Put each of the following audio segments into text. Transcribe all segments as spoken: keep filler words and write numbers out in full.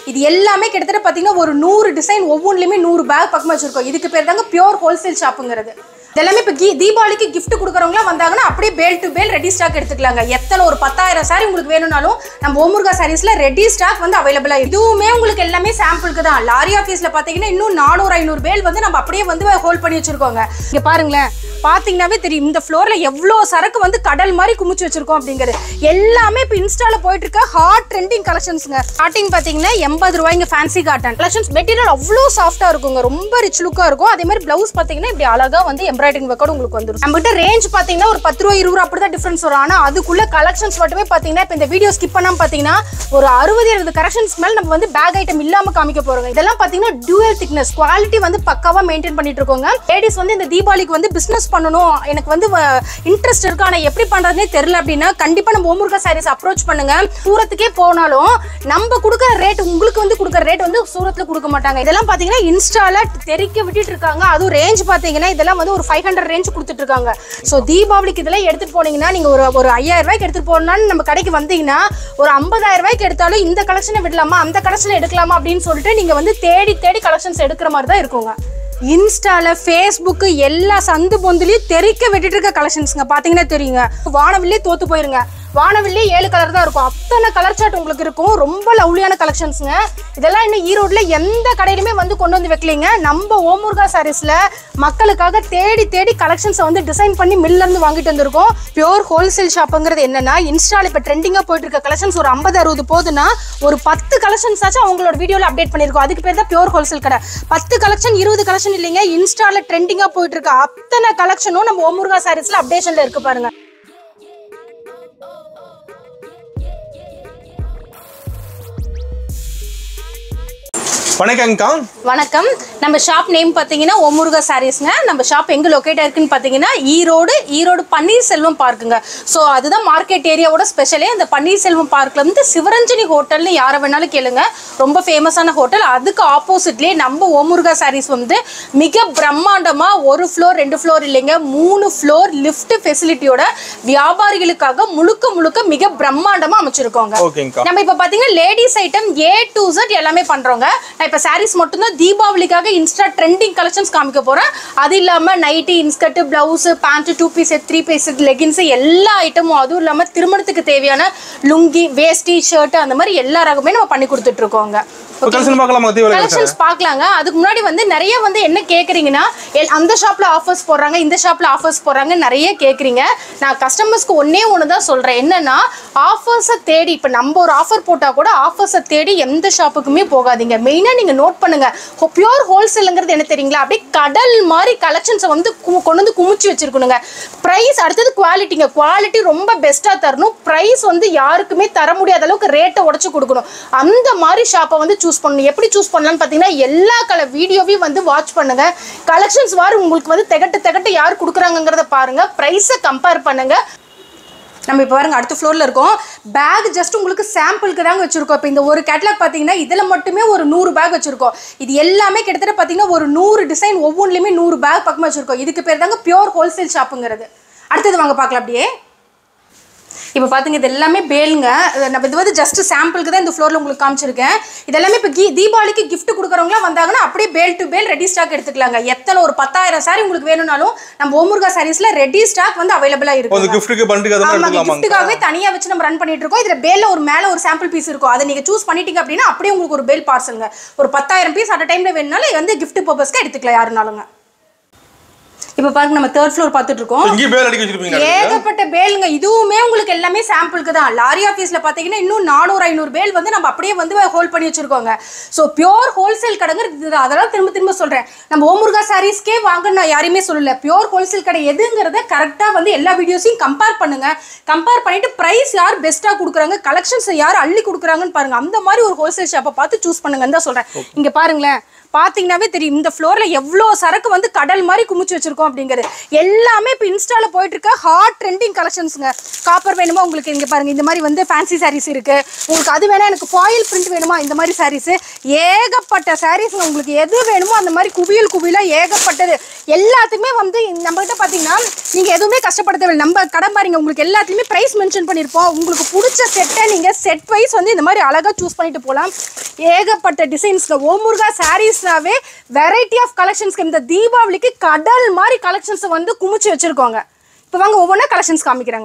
இது எல்லாமே கிட்டத்தட்ட பார்த்தீங்கன்னா ஒரு நூறு டிசைன் ஒவ்வொன்றுலையுமே நூறு பேக் பக்கமாக வச்சுருக்கோம். இதுக்கு பேர் தாங்க பியூர் ஹோல்சேல் ஷாப்புங்கிறது. இதெல்லாமே இப்போ கீ தீபாவளிக்கு கிஃப்ட் கொடுக்குறவங்களாம் வந்தாங்கன்னா அப்படியே பேல் டு பேல் ரெடி ஸ்டாக் எடுத்துக்கலாங்க. எத்தனை ஒரு பத்தாயிரம் சாரி உங்களுக்கு வேணும்னாலும் நம்ம ஓமுருகா சாரீஸில் ரெடி ஸ்டாக் வந்து அவைலபிளாக. இதுவுமே உங்களுக்கு எல்லாமே சாம்பிளுக்கு தான். லாரி ஆஃபீஸில் பார்த்தீங்கன்னா இன்னும் நானூறு ஐநூறு பேல் வந்து நம்ம அப்படியே வந்து ஹோல்ட் பண்ணி வச்சுருக்கோங்க. இங்கே பாருங்களேன், பார்த்தீங்கன்னாவே தெரியும் இந்த ஃப்ளோரில் எவ்வளோ சரக்கு வந்து கடல் மாதிரி குமிச்சு வச்சிருக்கோம் அப்படிங்கிறது. எல்லாமே இப்போ இன்ஸ்டாவில் போயிட்டு இருக்க ஹாட் ட்ரெண்டிங் கலெக்ஷன்ஸுங்க. ஸ்டார்டிங் பார்த்தீங்கன்னா எண்பது ரூபாய்ங்க ஃபேன்சி காட்டன் கலெக்ஷன்ஸ். மெட்டீரியல் அவ்வளோ சாஃப்டாக இருக்குங்க, ரொம்ப ரிச் லுக்காக இருக்கும். அதே மாதிரி பிளவுஸ் பார்த்தீங்கன்னா இப்படி அழகாக வந்து எம்ப்ராய்டரிங் ஒர்க்கோட உங்களுக்கு வந்துடும். நம்மகிட்ட ரேஞ்ச் பார்த்தீங்கன்னா ஒரு பத்து ரூபா இருபது ரூபா அப்படி தான் டிஃபரன்ஸ் வரும். ஆனால் அதுக்குள்ள கலெக்ஷன்ஸ் மட்டுமே பார்த்தீங்கன்னா இப்போ இந்த வீடியோ ஸ்கிப் பண்ணாமல் பார்த்தீங்கன்னா ஒரு அறுபது எழுபது கலெக்ஷன்ஸ் மேலே நம்ம வந்து பேக் ஐட்டம் இல்லாமல் காமிக்க போகிறோங்க. இதெல்லாம் பார்த்தீங்கன்னா டியூவல் திக்னஸ் குவாலிட்டி வந்து பக்காவாக மெயின்டைன் பண்ணிட்டு இருக்கோங்க. லேடிஸ் வந்து இந்த தீபாவளிக்கு வந்து பிஸ்னஸ் பண்ணணும், எனக்கு வந்து இன்ட்ரெஸ்ட் இருக்கு, ஆனால் எப்படி பண்றதுனே தெரியல அப்படின்னா கண்டிப்பா நம்ம ஓமுருகா சாரீஸ் அப்ரோச் பண்ணுங்க. சூரத்துக்கே போனாலும் நம்ம கொடுக்குற ரேட் உங்களுக்கு வந்து கொடுக்குற ரேட் வந்து சூரத்துல கொடுக்க மாட்டாங்க. இதெல்லாம் பாத்தீங்கன்னா இன்ஸ்டால தெரிக்க விட்டுட்டு இருக்காங்க. அதுவும் ரேஞ்ச் பாத்தீங்கன்னா இதெல்லாம் வந்து ஒரு ஃபைவ் ஹண்ட்ரட் ரேஞ்ச் கொடுத்துட்டு இருக்காங்க. ஸோ தீபாவளிக்கு இதெல்லாம் எடுத்துட்டு போனீங்கன்னா நீங்க ஒரு ஒரு ஐயாயிரம் ரூபாய்க்கு எடுத்துட்டு போனாலும் நம்ம கடைக்கு வந்தீங்கன்னா ஒரு ஐம்பதாயிரம் ரூபாய்க்கு எடுத்தாலும் இந்த கலெக்ஷனை விடலாமா அந்த கலெக்ஷனை எடுக்கலாமா அப்படின்னு சொல்லிட்டு நீங்க வந்து தேடி தேடி கலெக்ஷன்ஸ் எடுக்கிற மாதிரி தான் இருக்குங்க. இன்ஸ்டால ஃபேஸ்புக்கு எல்லா சந்து பொந்துலையும் தெரிக்க விட்டுட்டு இருக்க கலெக்ஷன்ஸ்ங்க பாத்தீங்கன்னா தெரியுங்க. வானவில்லே தோத்து போயிருங்க. வானவில்லே ஏழு கலர் தான் இருக்கும். அத்தனை கலர் சார்ட் உங்களுக்கு இருக்கும். ரொம்ப லவ்லியான கலெக்ஷன்ஸுங்க. இதெல்லாம் இன்னும் ஈரோடுல எந்த கடையிலுமே வந்து கொண்டு வந்து வைக்கலைங்க. நம்ம ஓமுருகா சாரீஸ்ல மக்களுக்காக தேடி தேடி கலெக்ஷன்ஸை வந்து டிசைன் பண்ணி மில்ல இருந்து வாங்கிட்டு வந்திருக்கோம். பியூர் ஹோல்சேல் ஷாப்புங்கிறது என்னன்னா இன்ஸ்டால இப்ப ட்ரெண்டிங்கா போயிட்டு இருக்க கலெக்ஷன்ஸ் ஒரு ஐம்பது அறுபது போதுன்னா ஒரு பத்து கலெக்ஷன்ஸ் ஆச்சும் அவங்களோட வீடியோல அப்டேட் பண்ணிருக்கோம். அதுக்கு பேர் தான் பியூர் ஹோல்சேல் கடை. பத்து கலெக்ஷன் இருபது கலெக்ஷன் இல்லைங்க, இன்ஸ்டால ட்ரெண்டிங்கா போயிட்டு இருக்க அத்தனை கலெக்ஷனும் நம்ம ஓமுருகா சாரீஸ்ல அப்டேஷன்ல இருக்கு பாருங்க. வணக்கம்க்கா. வணக்கம். நம்ம ஷாப் நேம் பார்த்தீங்கன்னா ஓமுருகா சாரீஸ்ங்க. நம்ம ஷாப் எங்கே லொக்கேட் ஆயிருக்குன்னு பார்த்தீங்கன்னா ஈரோடு ஈரோடு பன்னீர்செல்வம் பார்க்குங்க. ஸோ அதுதான் மார்க்கெட் ஏரியாவோட ஸ்பெஷலே. அந்த பன்னீர்செல்வம் பார்க்கில் வந்து சிவரஞ்சனி ஹோட்டல்னு யாரை வேணாலும் கேளுங்க, ரொம்ப ஃபேமஸான ஹோட்டல். அதுக்கு ஆப்போசிட்லேயே நம்ம ஓமுருகா சாரீஸ் வந்து மிக பிரம்மாண்டமாக ஒரு ஃப்ளோர் ரெண்டு ஃப்ளோர் இல்லைங்க, மூணு ஃப்ளோர் லிஃப்ட் ஃபெசிலிட்டியோட வியாபாரிகளுக்காக முழுக்க முழுக்க மிக பிரம்மாண்டமாக அமைச்சிருக்கோங்க. நம்ம இப்போ பார்த்தீங்கன்னா ladies item A to Z எல்லாமே பண்ணுறோங்க. இப்போ சாரீஸ் மட்டும்தான் தீபாவளிக்காக இன்ஸ்டா ட்ரெண்டிங் கலெக்ஷன்ஸ் காமிக்க போறேன். அது இல்லாம nighty, inskirt, blouse, pant, two piece set, three piece set, leggings எல்லா ஐட்டமும், அதுவும் இல்லாம திருமணத்துக்கு தேவையான லுங்கி, வேஷ்டி, ஷர்ட் அந்த மாதிரி எல்லா ரகமே நம்ம பண்ணி கொடுத்துட்டு இருக்கோங்க. கலெக்ஷன்ஸ் பார்க்கலாங்க. அதுக்கு முன்னாடி வந்து நிறைய வந்து என்ன கேட்குறீங்கன்னா அந்த ஷாப்ல ஆஃபர்ஸ் போடுறாங்க, இந்த ஷாப்ல ஆஃபர்ஸ் போடுறாங்க நிறைய கேட்குறீங்க. நான் கஸ்டமர்ஸ்க்கு ஒன்னே ஒன்று தான் சொல்றேன், என்னன்னா ஆஃபர்ஸை தேடி இப்போ நம்ம ஒரு ஆஃபர் போட்டால் கூட ஆஃபர்ஸை தேடி எந்த ஷாப்புக்குமே போகாதீங்க. மெயினாக நீங்கள் நோட் பண்ணுங்க, பியூர் ஹோல்சேலுங்கிறது என்ன தெரியுங்களா, அப்படியே கடல் மாதிரி கலெக்ஷன்ஸை வந்து கொண்டு வந்து குமிச்சு வச்சிருக்கணுங்க. ப்ரைஸ் அடுத்தது குவாலிட்டிங்க. குவாலிட்டி ரொம்ப பெஸ்ட்டாக தரணும். ப்ரைஸ் வந்து யாருக்குமே தர முடியாத அளவுக்கு ரேட்டை உடச்சு கொடுக்கணும். அந்த மாதிரி ஷாப்பை வந்து சூஸ் பண்ணணும். எப்படி சூஸ் பண்ணலாம்னு பார்த்தீங்கன்னா எல்லா கல வீடியோவையும் வந்து வாட்ச் பண்ணுங்க. கலெக்ஷன்ஸ் வார் உங்களுக்கு வந்து திகட்டு திகட்டு யார் கொடுக்குறாங்கிறத பாருங்க, ப்ரைஸை கம்பேர் பண்ணுங்க. நம்ம இப்போ பாருங்க அடுத்த ஃப்ளோரில் இருக்கோம். பேக் ஜஸ்ட் உங்களுக்கு சாம்பிளுக்கு தாங்க வச்சுருக்கோம். இப்போ இந்த ஒரு கேட்லாக் பார்த்தீங்கன்னா இதில் மட்டுமே ஒரு நூறு பேக் வச்சுருக்கோம். இது எல்லாமே கிட்டத்தட்ட பார்த்தீங்கன்னா ஒரு நூறு டிசைன் ஒவ்வொன்றுலையுமே நூறு பேக் பக்கமாக வச்சுருக்கோம். இதுக்கு பேர் தாங்க பியூர் ஹோல்சேல் ஷாப்புங்கிறது. அடுத்தது வாங்க பார்க்கலாம். அப்படியே இப்போ பார்த்துங்க இது எல்லாமே பேலுங்க. நம்ம இது வந்து ஜஸ்ட் சாம்பிளுக்கு தான் இந்த ஃப்ளோரில் உங்களுக்கு காமிச்சிருக்கேன். இதெல்லாமே இப்போ கீ தீபாவளிக்கு கிஃப்ட் கொடுக்குறவங்களாம் வந்தாங்கன்னா அப்படியே பேல் டு பேல் ரெடி ஸ்டாக் எடுத்துக்கலாங்க. எத்தனை ஒரு பத்தாயிரம் சாரி உங்களுக்கு வேணும்னாலும் நம்ம ஓமுருகா சாரீஸ்ல ரெடி ஸ்டாக் வந்து அவைலபிளா இருக்கும். கிஃப்ட்டுக்காகவே தனியாக வச்சு நம்ம ரன் பண்ணிட்டு இருக்கோம். இதில் பேலில் ஒரு மேலே ஒரு சாம்பிள் பீஸ் இருக்கும். அதை நீங்கள் சூஸ் பண்ணிட்டீங்க அப்படின்னா அப்படியே உங்களுக்கு ஒரு பேல் பார்சலுங்க. ஒரு பத்தாயிரம் பீஸ் அட் டைம்ல வேணும்னாலும் வந்து கிஃப்ட் பர்பஸ்க்கு எடுத்துக்கலாம் யாருனாலுங்க. இப்போ பாருங்க நம்ம தேர்ட் ஃப்ளோர் பார்த்துட்டு இருக்கோம். இங்க பேல் அடிக்க வச்சிருப்பீங்க. ஏகப்பட்ட பேலுங்க. இதுவுமே உங்களுக்கு எல்லாமே சாம்பிளுக்கு தான். லாரி ஆஃபீஸ்ல பாத்தீங்கன்னா இன்னும் நானூறு ஐநூறு பேல் வந்து நம்ம அப்படியே வந்து ஹோல்ட் பண்ணி வச்சிருக்கோங்க. ஸோ பியூர் ஹோல்சேல் கடைங்கிறது அதெல்லாம் திரும்ப திரும்ப சொல்றேன். நம்ம ஓமுருகா சாரீஸ்க்கே வாங்க நான் யாரையுமே சொல்லல. பியூர் ஹோல்சேல் கடை எதுங்கிறத கரெக்டா வந்து எல்லா வீடியோஸையும் கம்பேர் பண்ணுங்க. கம்பேர் பண்ணிட்டு பிரைஸ் யார் பெஸ்டா கொடுக்குறாங்க, கலெக்ஷன்ஸ் யார் அள்ளி கொடுக்குறாங்கன்னு பாருங்க. அந்த மாதிரி ஒரு ஹோல்சேல் ஷாப்பை பார்த்து சூஸ் பண்ணுங்கன்னு தான் சொல்றேன். இங்க பாருங்களேன், பாத்தீங்கன்னாவே தெரியும் இந்த ஃப்ளோர்ல எவ்வளோ சரக்கு வந்து கடல் மாதிரி குமிச்சு வச்சிருக்கோம். வச்சிருக்கோம் அப்படிங்கிறது. எல்லாமே இப்போ இன்ஸ்டால போயிட்டு இருக்க ஹாட் ட்ரெண்டிங் கலெக்ஷன்ஸுங்க. காப்பர் வேணுமா உங்களுக்கு இங்க பாருங்க, இந்த மாதிரி வந்து ஃபேன்சி சாரீஸ் இருக்கு. உங்களுக்கு அது வேணா எனக்கு ஃபாயில் பிரிண்ட் வேணுமா இந்த மாதிரி சாரீஸ், ஏகப்பட்ட சாரீஸ்ங்க. உங்களுக்கு எது வேணுமோ அந்த மாதிரி குவியல் குவியலா ஏகப்பட்டது. எல்லாத்துக்குமே வந்து நம்ம கிட்ட பாத்தீங்கன்னா நீங்க எதுவுமே கஷ்டப்பட தேவையில்லை. நம்ம கடை பாருங்க, உங்களுக்கு எல்லாத்துலயுமே பிரைஸ் மென்ஷன் பண்ணிருப்போம். உங்களுக்கு பிடிச்ச செட்டை நீங்க செட் வைஸ் வந்து இந்த மாதிரி அழகா சூஸ் பண்ணிட்டு போகலாம். ஏகப்பட்ட டிசைன்ஸ்ல ஓமுருகா சாரீஸ்னாவே வெரைட்டி ஆஃப் கலெக்ஷன்ஸ்க்கு இந்த தீபாவளிக்கு கடல் மாதிரி கலெக்ஷன்ஸ் வந்து குமிச்சு வச்சிருக்கோங்க. இப்போ வாங்க ஒவ்வொன்றா கலெக்ஷன்ஸ் காமிக்கிறாங்க.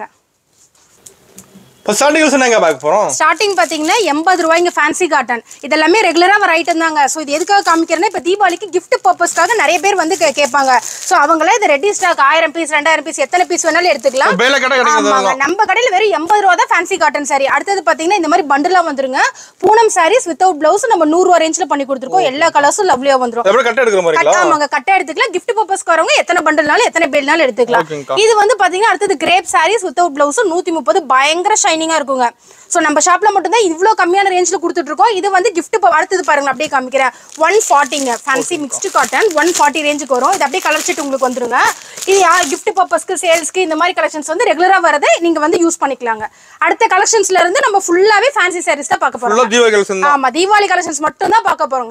ஸ்டார்டிங் பாத்தீங்கன்னா எண்பது ரூபாய்ங்க ஃபேன்சி காட்டன். இதெல்லாமே ரெகுலரா வர ஐட்டம் தாங்க. ஸோ இது எதுக்காக காமிக்கிறேன்னா இப்போ தீபாவளிக்கு கிஃப்ட் பர்பஸ்க்காக நிறைய பேர் வந்து கேட்பாங்க. ஸோ அவங்களே இது ரெடி ஸ்டாக் ஆயிரம் பீஸ் ரெண்டாயிரம் பீஸ் எத்தனை பீஸ் வேணாலும் எடுத்துக்கலாம். நம்ம கடையில் வெறும் எண்பது ரூபா தான் ஃபேன்சி காட்டன் சாரி. அடுத்தது பாத்தீங்கன்னா இந்த மாதிரி பண்டலா வந்துருங்க. பூனம் சாரீஸ் வித்தவுட் பிளவுஸ் நம்ம நூறு ரூபா ரேஞ்சில் பண்ணி கொடுத்துருக்கோம். எல்லா கலர்ஸும் லவ்லியா வந்துடும். ஆமாங்க, கட்டை எடுத்துக்கலாம். கிஃப்ட் பர்பஸ்க்கு வரவங்க எத்தனை பண்டல்னாலும் எத்தனை பேர்னாலும் எடுத்துக்கலாம். இது வந்து பாத்தீங்கன்னா அடுத்தது கிரேப் சாரீஸ் வித்தவுட் பிளவுஸ் நூத்தி முப்பது பயங்கர இருக்குங்க. சோ நம்ம ஷாப்ல மட்டும் தான் இவ்ளோ கம்மியான ரேஞ்ச்ல கொடுத்துட்டு இருக்கோம். இது வந்து gift அடுத்தது பாருங்க அப்படியே காமிக்கிறேன். one forty ங்க fancy mixed cotton one forty ரேஞ்சுக்கு வரும். இது அப்படியே கலர் ஷீட் உங்களுக்கு வந்துருங்க. இது gift பர்பஸ்க்கு சேல்ஸ்க்கு இந்த மாதிரி கலெக்ஷன்ஸ் வந்து ரெகுலரா வரதை நீங்க வந்து யூஸ் பண்ணிக்கலாங்க. அடுத்த கலெக்ஷன்ஸ்ல இருந்து நம்ம ஃபுல்லாவே ஃபேன்சி சாரீஸ் தான் பார்க்க போறோம். ஆமா, தீபாவளி கலெக்ஷன்ஸ் மட்டும் தான் பார்க்க போறோங்க.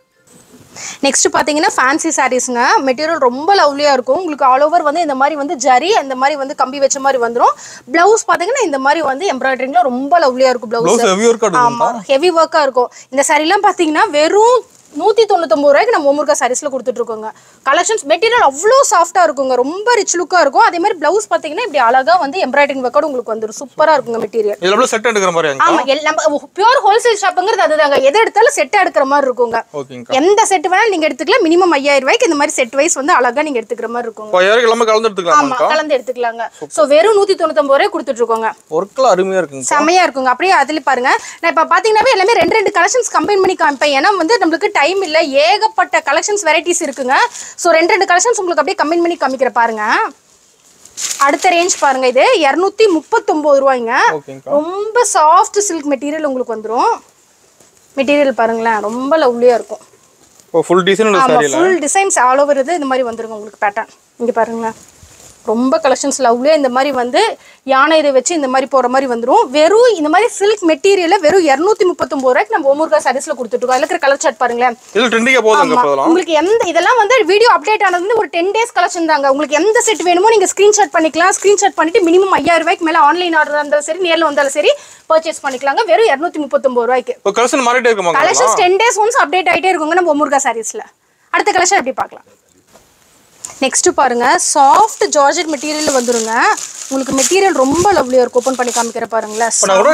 நெக்ஸ்ட் பாத்தீங்கன்னா ஃபேன்சி சாரீஸ்ங்க. மெட்டீரியல் ரொம்ப லவ்லியா இருக்கும். உங்களுக்கு ஆல் ஓவர் வந்து இந்த மாதிரி வந்து ஜரி அந்த மாதிரி வந்து கம்பி வச்ச மாதிரி வந்துரும். பிளவுஸ் பாத்தீங்கன்னா இந்த மாதிரி வந்து எம்ப்ராய்டரிங்ல ரொம்ப லவ்லியா இருக்கும். பிளவுஸ் ஆமா ஹெவி ஒர்க்கா இருக்கும். இந்த சாரி எல்லாம் பாத்தீங்கன்னா வெறும் நூத்தி தொண்ணூத்தி ஒன்பது ரூபாய்க்கு நம்ம ஓமுருகா சாரீஸ்ல கொடுத்துட்டு இருக்கோங்க. கலெக்ஷன்ஸ் மெட்டீரியல் அவ்வளோ சாஃப்டா இருக்குங்க. ரொம்ப ரிச் லுக்கா இருக்கும். அதே மாதிரி பிளவுஸ் பாத்தீங்கன்னா இப்படி அழகா வந்து எம்ப்ராய்டரிங் ஒர்க்கோட உங்களுக்கு வந்துரும். சூப்பரா இருக்குங்க மெட்டீரியல். இதெல்லாம் செட் எடுக்கிற மாதிரி. ஆமா, எல்லாம் பியூர் ஹோல்சேல் ஷாப்ங்கிறது அதுதாங்க. எதை எடுத்தாலும் செட் எடுக்கிற மாதிரி இருக்குங்க. எந்த செட் வேணாலும் நீங்க எடுத்துக்கலாம். மினிமம் ஐயாயிரம் ரூபாய்க்கு இந்த மாதிரி செட் வைஸ் வந்து அழகா நீங்க எடுத்துக்கிற மாதிரி இருக்குங்க. கலந்து எடுத்துக்கலாம். ஆமா, கலந்து எடுத்துக்கலாங்க. சோ வெறும் நூத்தி தொண்ணூத்தி ஒன்பது ரூபாய் கொடுத்துட்டு இருக்கோங்க. ஒர்க்ல அருமையா இருக்குங்க. செமையா இருக்குங்க. அப்படியே அதுல பாருங்க, நான் இப்ப பாத்தீங்கன்னா எல்லாமே ரெண்டு ரெண்டு கலெக்ஷன்ஸ் கம்பைன் பண்ணி காமிப்பேன். ஏன்னா வந்து நம்மளுக்கு டைம் இல்ல, ஏகப்பட்ட கலெக்ஷன்ஸ் வெரைட்டிஸ் இருக்குங்க. சோ ரெண்டு ரெண்டு கலெக்ஷன்ஸ் உங்களுக்கு அப்படியே கம்பைன் பண்ணி காமிக்கிற பாருங்க. அடுத்த ரேஞ்ச் பாருங்க, இது இருநூத்தி முப்பத்தி ஒன்பது ரூபாய்ங்க. ரொம்ப சாஃப்ட் சில்க் மெட்டீரியல் உங்களுக்கு வந்துரும். மெட்டீரியல் பாருங்களேன், ரொம்ப லவ்லியா இருக்கும். Full design full designs all over இது இந்த மாதிரி வந்துருங்க உங்களுக்கு பேட்டர்ன். இங்க பாருங்க, ரொம்ப கலெக்ஷன்ஸ் லவ்லியா இந்த மாதிரி வந்து யானை இதை வச்சு இந்த மாதிரி போற மாதிரி வந்துரும். வெறும் இந்த மாதிரி சில்க் மெட்டீரியல் வெறும் இருநூத்தி முப்பத்தி ஒன்பது ரூபாய்க்கு நம்ம ஓமுருகா சாரீஸ்ல கொடுத்துட்டு இருக்கோம். அதுல இருக்கிற கலர் சார்ட் பாருங்களேன். உங்களுக்கு எந்த இதெல்லாம் வந்து வீடியோ அப்டேட் ஆனது வந்து ஒரு டென் டேஸ் கலெக்ஷன் தாங்க. உங்களுக்கு எந்த செட் வேணுமோ நீங்க ஸ்கிரீன்ஷாட் பண்ணிக்கலாம். ஸ்கிரீன்ஷாட் பண்ணிட்டு மினிமம் ஐயாயிரம் ரூபாய்க்கு மேல ஆன்லைன் ஆர்டர் இருந்தாலும் சரி, நேர்ல வந்தாலும் சரி பர்ச்சேஸ் பண்ணிக்கலாங்க. வெறும் இருநூத்தி முப்பத்தி ஒன்பது ரூபாய்க்கு. Collections ten days once update ஆயிட்டே இருக்குங்க நம்ம ஓமுருகா சாரீஸ்ல. அடுத்த கலெக்ஷன் எப்படி பார்க்கலாம். நெக்ஸ்ட் பாருங்க, சாஃப்ட் ஜார்ஜெட் மெட்டீரியல் வந்துருங்க. உங்களுக்கு மெட்டீரியல் ரொம்ப லவ்லியா இருக்கும். ஓபன் பண்ணி காமிக்கிற பாருங்களேன்.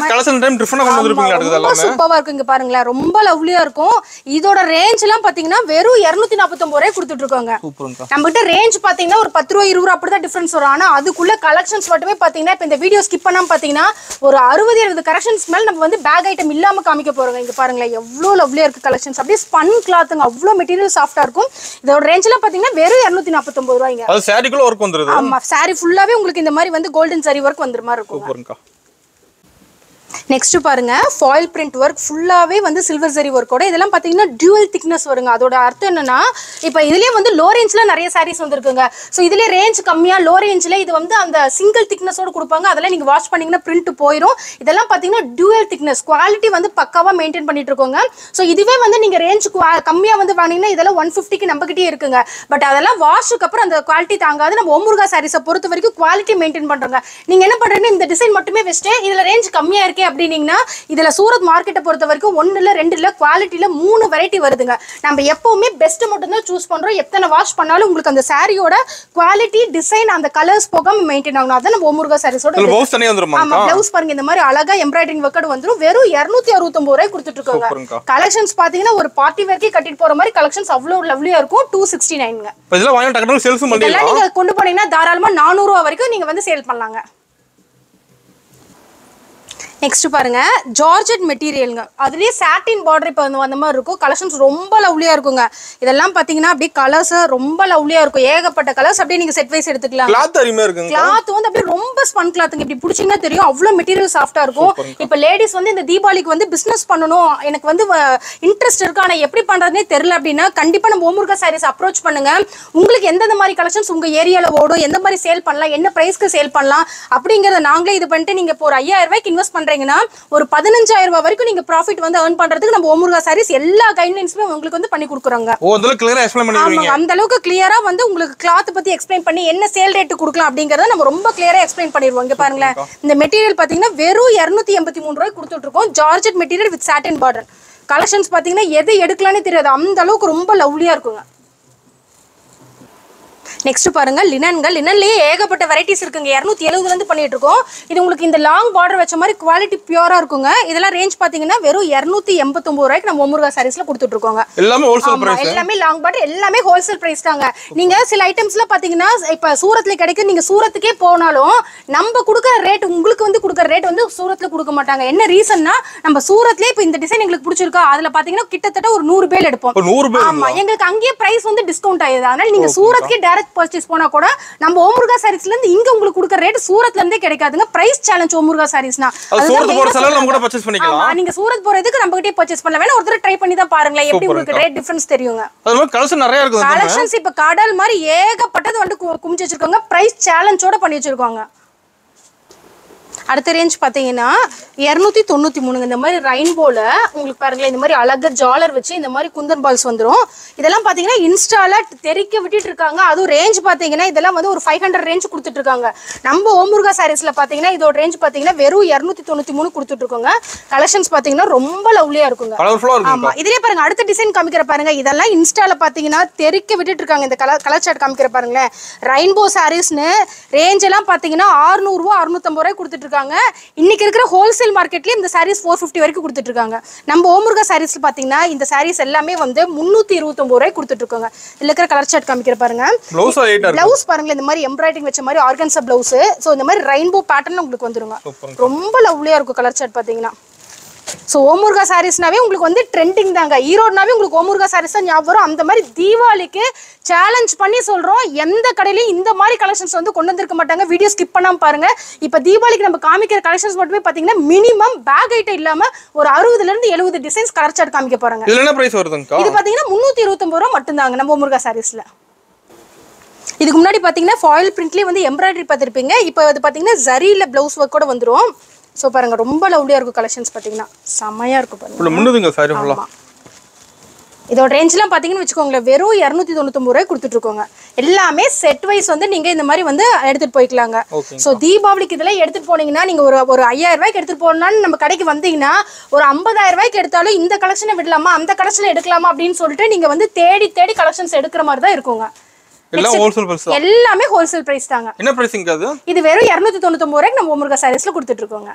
சூப்பரா இருக்கு. இங்க பாருங்களேன், ரொம்ப லவ்லியா இருக்கும். இதோட ரேஞ்ச் எல்லாம் பாத்தீங்கன்னா வெறும் இருநூத்தி நாற்பத்தி ஒன்பது ரூபாய் கொடுத்துட்டு இருக்கோங்க. நம்ம கிட்ட ரேஞ்ச் பாத்தீங்கன்னா ஒரு பத்து ரூபாய் இருபது ரூபாய் அப்படிதான் டிஃபரன்ஸ் வரும். ஆனா அதுக்குள்ள கலெக்ஷன்ஸ் மட்டுமே பாத்தீங்கன்னா இப்ப இந்த வீடியோ ஸ்கிப் பண்ணாம பாத்தீங்கன்னா ஒரு அறுபது எழுபது கலெக்ஷன்ஸ் மேல நம்ம வந்து பேக் ஐட்டம் இல்லாம காமிக்க போறோங்க. இங்க பாருங்களேன், எவ்வளவு லவ்லியா இருக்கு கலெக்ஷன்ஸ். அப்படியே ஸ்பன் கிளாத்துங்க, அவ்வளவு மெட்டீரியல் சாஃப்டா இருக்கும். இதோட ரேஞ்ச் எல்லாம் பாத்தீங்கன்னா வெறும் இருநூத்தி நாற்பத்தி ஒன்பது ரூபாய்ங்க. அது சாரிக்குள்ள வர்க் வந்துருது. ஆமா, சாரி ஃபுல்லாவே உங்களுக்கு இந்த மாதிரி வந்து கோல்டன் சாரி வர்க் வந்துற மாதிரி இருக்கும். சூப்பர்ங்கா. நெக்ஸ்ட் பாருங்க, ஃபாயில் பிரிண்ட் ஒர்க் ஃபுல்லாவே வந்து சில்வர் ஜரி ஒர்க்கோட. இதெல்லாம் பாத்தீங்கன்னா டியூவல் திக்னஸ் வருங்க. அதோட அர்த்தம் என்னன்னா, இப்போ இதுலயே வந்து லோ ரேஞ்ச்ல நிறைய சாரீஸ் வந்திருக்குங்க. ஸோ இதுல ரேஞ்ச் கம்மியா லோ ரேஞ்ச்ல இது வந்து அந்த சிங்கிள் திக்னஸோட கொடுப்பாங்க. அதெல்லாம் நீங்க வாஷ் பண்ணீங்கன்னா பிரிண்ட் போயிடும். இதெல்லாம் பாத்தீங்கன்னா டியூவல் திக்னஸ், குவாலிட்டி வந்து பக்காவா மெயின்டைன் பண்ணிட்டு இருக்கோங்க. ஸோ இதுவே வந்து நீங்க ரேஞ்ச் கம்மியா வந்து வாங்கினீங்கன்னா இதெல்லாம் ஒன் ஃபிஃப்டிக்கு நம்ம கிட்டே இருக்குங்க. பட் அதெல்லாம் வாஷுக்கு அப்புறம் அந்த குவாலிட்டி தாங்காது. நம்ம ஓமுருகா சாரீஸை பொறுத்த வரைக்கும் குவாலிட்டி மெயின்டைன் பண்றோங்க. நீங்க என்ன பண்றீங்கன்னா இந்த டிசைன் மட்டுமே வச்சுட்டு இதுல ரேஞ்ச் கம்மியா இருக்கே அப்படின்னீங்கன்னா, இதுல சூரத் மார்க்கெட்டை பொறுத்த வரைக்கும் ஒன்னு இல்ல ரெண்டு இல்ல குவாலிட்டியில மூணு வெரைட்டி வருதுங்க. நம்ம எப்பவுமே பெஸ்ட் மட்டும் தான் சூஸ் பண்றோம். எத்தனை வாஷ் பண்ணாலும் உங்களுக்கு அந்த சாரியோட குவாலிட்டி, டிசைன், அந்த கலர்ஸ் போகாம மெயின்டைன் ஆகணும். அதான் நம்ம ஓமுருகா சாரீஸோட ப்ளவுஸ் தனியா வந்துரும். ஆமா, ப்ளவுஸ் பாருங்க இந்த மாதிரி அழகா எம்ப்ராய்டரிங் ஒர்க் வந்துரும். வெறும் இருநூத்தி அறுபத்தி ஒன்பது ரூபாய் கொடுத்துட்டு இருக்காங்க. கலெக்ஷன்ஸ் பாத்தீங்கன்னா ஒரு பார்ட்டி வேர்க்கே கட்டிட்டு போற மாதிரி கலெக்ஷன்ஸ் அவ்வளவு லவ்லியா இருக்கும். Two sixty nine. இதெல்லாம் வாங்கி டக்குனு சேல்ஸ் பண்ணிடலாம். நீங்க கொண்டு போனீங்கன்னா தாராளமா நானூறு ரூபாய் வரைக்கும் நீங்க வந்து சேல் பண்ணலாங்க. நெக்ஸ்ட் பாருங்க ஜார்ஜெட் மெட்டீரியல்ங்க அதுலயே சாட்டின் பார்டர் இப்போ வந்து அந்த மாதிரி இருக்கும் கலெக்ஷன்ஸ் ரொம்ப லவ்லியா இருக்குங்க இதெல்லாம் பாத்தீங்கன்னா அப்படியே கலர்ஸ் ரொம்ப லவ்லியா இருக்கும் ஏகப்பட்ட கலர்ஸ் அப்படியே நீங்க செட் வைஸ் எடுத்துக்கலாம் கிளாத் அருமையா இருக்குங்க கிளாத் வந்து அப்படியே ரொம்ப ஸ்பன் கிளாத்ங்க இப்படி பிடிச்சீங்கன்னா தெரியும் அவ்வளவு மெட்டீரியல் சாஃப்ட்டா இருக்கும் இப்போ லேடிஸ் வந்து இந்த தீபாவளிக்கு வந்து பிசினஸ் பண்ணணும் எனக்கு வந்து இன்ட்ரெஸ்ட் இருக்கு ஆனா எப்படி பண்றதுனே தெரியல அப்படின்னா கண்டிப்பா நம்ம ஓமுருகா சாரீஸ் அப்ரோச் பண்ணுங்க உங்களுக்கு எந்தெந்த மாதிரி கலெக்ஷன்ஸ் உங்க ஏரியால ஓடும் எந்த மாதிரி சேல் பண்ணலாம் என்ன பிரைஸ்க்கு சேல் பண்ணலாம் அப்படிங்கறத நாங்களே இது பண்ணிட்டு நீங்க இப்போ ஒரு ஐயாயிரம் ரூபாய்க்கு இன்வெஸ்ட் பண்றீங்கன்னா ஒரு பதினஞ்சாயிரம் ரூபாய் வரைக்கும் நீங்க ப்ராஃபிட் வந்து earn பண்றதுக்கு நம்ம ஓமுருகா சாரீஸ் எல்லா கைட்லைன்ஸ்மே உங்களுக்கு வந்து பண்ணி கொடுக்குறாங்க ஓ அந்த அளவுக்கு கிளியரா எக்ஸ்பிளைன் பண்ணிடுவீங்க அந்த அளவுக்கு கிளியரா வந்து உங்களுக்கு கிளாத் பத்தி எக்ஸ்பிளைன் பண்ணி என்ன சேல் ரேட் கொடுக்கலாம் அப்படிங்கறத நம்ம ரொம்ப கிளியரா எக்ஸ்பிளைன் பண்ணிடுவோம் இங்க பாருங்களேன் இந்த மெட்டீரியல் பாத்தீங்கன்னா வெறும் இருநூத்தி எண்பத்தி மூணு ரூபாய்க்கு கொடுத்துட்டு இருக்கோம் georgette material with satin border collections பாத்தீங்கன்னா எது எடுக்கலாம்னு தெரியாது அந்த அளவுக்கு ரொம்ப லவ்லியா இருக்குங்க நெக்ஸ்ட் பாருங்க லினன்கள் லினன்லயே ஏகப்பட்ட வெரைட்டிஸ் இருக்குங்க இருநூத்தி எழுபதுல இருந்து பண்ணிட்டு இருக்கோம் இது உங்களுக்கு இந்த லாங் பார்டர் வச்ச மாதிரி குவாலிட்டி பியூரா இருக்குங்க இதெல்லாம் ரேஞ்ச் பாத்தீங்கன்னா வெறும் இருநூத்தி எண்பத்தி ஒன்பது ரூபாய்க்கு நம்ம ஓமுருகா சாரீஸ்ல கொடுத்துட்டு இருக்கோங்க எல்லாமே ஹோல்சேல் பிரைஸ் எல்லாமே லாங் பார்டர் எல்லாமே ஹோல்சேல் பிரைஸ் தாங்க நீங்க சில ஐட்டம்ஸ்ல பாத்தீங்கன்னா இப்ப சூரத்ல கிடைக்கும் நீங்க சூரத்துக்கே போனாலும் நம்ம கொடுக்குற ரேட் உங்களுக்கு வந்து கொடுக்குற ரேட் வந்து சூரத்ல கொடுக்க மாட்டாங்க என்ன ரீசன்னா நம்ம சூரத்லயே இப்ப இந்த டிசைன் எங்களுக்கு பிடிச்சிருக்கா அதுல பாத்தீங்கன்னா கிட்டத்தட்ட ஒரு நூறு பேல் எடுப்போம் நூறு பேல் ஆமா எங்களுக்கு அங்கேயே பிரைஸ் வந்து டிஸ்கவுண்ட் ஆயிடுது அதனால நீங்க சூரத்க்கே டைரக்ட் பர்ச்சேஸ் போனா கூட நம்ம ஓமுருகா சாரீஸ்ல இருந்து இங்க உங்களுக்கு கொடுக்குற ரேட் சூரத்ல இருந்தே கிடைக்காதுங்க பிரைஸ் சேலஞ்ச் ஓமுருகா சாரீஸ்னா சூரத் போற செலவு நம்ம கூட பர்ச்சேஸ் பண்ணிக்கலாம் ஆமா நீங்க சூரத் போறதுக்கு நம்ம கிட்டே பர்ச்சேஸ் பண்ணலாம் வேணா ஒருத்தர ட்ரை பண்ணி தான் பாருங்க எப்படி உங்களுக்கு ரேட் டிஃபரன்ஸ் தெரியுங்க அதுல கலெக்ஷன் நிறைய இருக்கு கலெக்ஷன்ஸ் இப்ப கடல் மாதிரி ஏகப்பட்டது வந்து குமிச்சு வச்சிருக்காங்க பிரைஸ் சேலஞ்சோட பண்ணி வச்சிருக்காங்க அடுத்த ரேஞ்ச் பாத்தீங்கன்னா இருநூத்தி தொண்ணூத்தி மூணுங்க இந்த மாதிரி ரெயின்போல உங்களுக்கு பாருங்களேன் இந்த மாதிரி அழகா ஜாலர் வச்சு இந்த மாதிரி குந்தன் பால்ஸ் வந்துரும் இதெல்லாம் பாத்தீங்கன்னா இன்ஸ்டால தெரிக்க விட்டுட்டு இருக்காங்க அதுவும் ரேஞ்ச் பாத்தீங்கன்னா இதெல்லாம் வந்து ஒரு ஃபைவ் ஹண்ட்ரட் ரேஞ்ச் கொடுத்துட்டு இருக்காங்க நம்ம ஓமுருகா சாரீஸ்ல பாத்தீங்கன்னா இதோட ரேஞ்ச் பாத்தீங்கன்னா வெறும் இருநூத்தி தொண்ணூத்தி மூணு கொடுத்துட்டு இருக்கோங்க கலெக்ஷன்ஸ் பாத்தீங்கன்னா ரொம்ப லவ்லியா இருக்குங்க ஆமா இதுலயே பாருங்க அடுத்த டிசைன் காமிக்கிற பாருங்க இதெல்லாம் இன்ஸ்டால பாத்தீங்கன்னா தெரிக்க விட்டுட்டு இருக்காங்க இந்த கலர் கலர் சார்ட் காமிக்கிற பாருங்களேன் ரெயின்போ சாரீஸ்னு ரேஞ்ச் எல்லாம் பாத்தீங்கன்னா அறுநூறு ரூபாய் அறுநூத்தி ஐம்பது ரூபாய் கொடுத்துட்டு இருக்காங்க இன்னைக்கு இருக்கிற ஹோல்சேல் மார்க்கெட்லயே இந்த சாரீஸ் நானூறு ஐம்பது வரைக்கும் கொடுத்துட்டு இருக்காங்க நம்ம ஓமுருகா சாரீஸ்ல பாத்தீங்கன்னா இந்த சாரீஸ் எல்லாமே வந்து முன்னூத்தி இருபத்தி ஒன்பது ரூபாய் கொடுத்துட்டு இருக்காங்க இதுல இருக்கிற கலர் சார்ட் காமிக்கிற பாருங்க பிளவுஸ் பாருங்க இந்த மாதிரி எம்ப்ராய்டரிங் வச்ச மாதிரி ஆர்கன்சா பிளவுஸ் சோ இந்த மாதிரி ரெயின்போ பேட்டர்ன் உங்களுக்கு வந்துருங்க ரொம்ப லவ்லியா இருக்கும் கலர் சார்ட் பாத்தீங்கன்னா சோ ஓமுருகா சாரீஸ்னாவே உங்களுக்கு வந்து ட்ரெண்டிங் தாங்க ஈரோடுனாவே உங்களுக்கு ஓமுருகா சாரீஸ் தான் ஞாபகம் வரும் அந்த மாதிரி தீபாவளிக்கு சேலஞ்ச் பண்ணி சொல்றோம் எந்த கடையிலயும் இந்த மாதிரி கலெக்ஷன்ஸ் வந்து கொண்டு வந்திருக்க மாட்டாங்க வீடியோ ஸ்கிப் பண்ணாம பாருங்க இப்ப தீபாவளிக்கு நம்ம காமிக்கிற கலெக்ஷன்ஸ் மட்டுமே பாத்தீங்கன்னா மினிமம் பேக் ஐட்டம் இல்லாம ஒரு அறுபதுல இருந்து எழுபது டிசைன்ஸ் கலர் சார்ட் காமிக்க போறாங்க இது பாத்தீங்கன்னா முன்னூத்தி இருபத்தி ஒன்பது ரூபாய் மட்டும் தாங்க நம்ம ஓமுருகா சாரீஸ்ல இதுக்கு முன்னாடி பாத்தீங்கன்னா ஃபாயில் பிரிண்ட்லயே வந்து எம்ப்ராய்டரி பார்த்திருப்பீங்க இப்போ அது பாத்தீங்கன்னா ஜரியில பிளவுஸ் ஒர்க் கூட வந்துரும் சோ பாருங்க ரொம்ப லவ்லியா இருக்கும் கலெக்ஷன்ஸ் பாத்தீங்கன்னா செமையா இருக்கும் பாருங்க முன்னுதுங்க சாரி ஃபுல்லா இதோட ரேஞ்ச்லாம் பாத்தீங்கன்னு வெச்சுக்கோங்க வெறும் இருநூத்தி தொண்ணூத்தி ஒன்பது ரூபாய் கொடுத்துட்டு இருக்கோங்க எல்லாமே செட் வைஸ் வந்து நீங்க இந்த மாதிரி வந்து எடுத்துட்டு போய்க்கலாங்க சோ தீபாவளிக்கு இதெல்லாம் எடுத்துட்டு போனீங்கன்னா நீங்க ஒரு ஒரு ஐயாயிரம் ரூபாய்க்கு எடுத்துட்டு போனாலும் நம்ம கடைக்கு வந்தீங்கன்னா ஒரு ஐம்பதாயிரம் ரூபாய்க்கு எடுத்தாலும் இந்த கலெக்ஷனை விடலாமா அந்த கலெக்ஷனை எடுக்கலாமா அப்படின்னு சொல்லிட்டு நீங்க வந்து தேடி தேடி கலெக்ஷன்ஸ் எடுக்கிற மாதிரி தான் இருக்குங்க எல்லாம் ஹோல்சேல் பிரைஸ் எல்லாமே ஹோல்சேல் பிரைஸ் தாங்க என்ன பிரைசிங் அது இது வெறும் இருநூத்தி தொண்ணூத்தி ஒன்பது ரூபாய்க்கு நம்ம ஓமுருகா சாரீஸ்ல கொடுத்துட்டு இருக்கோங்க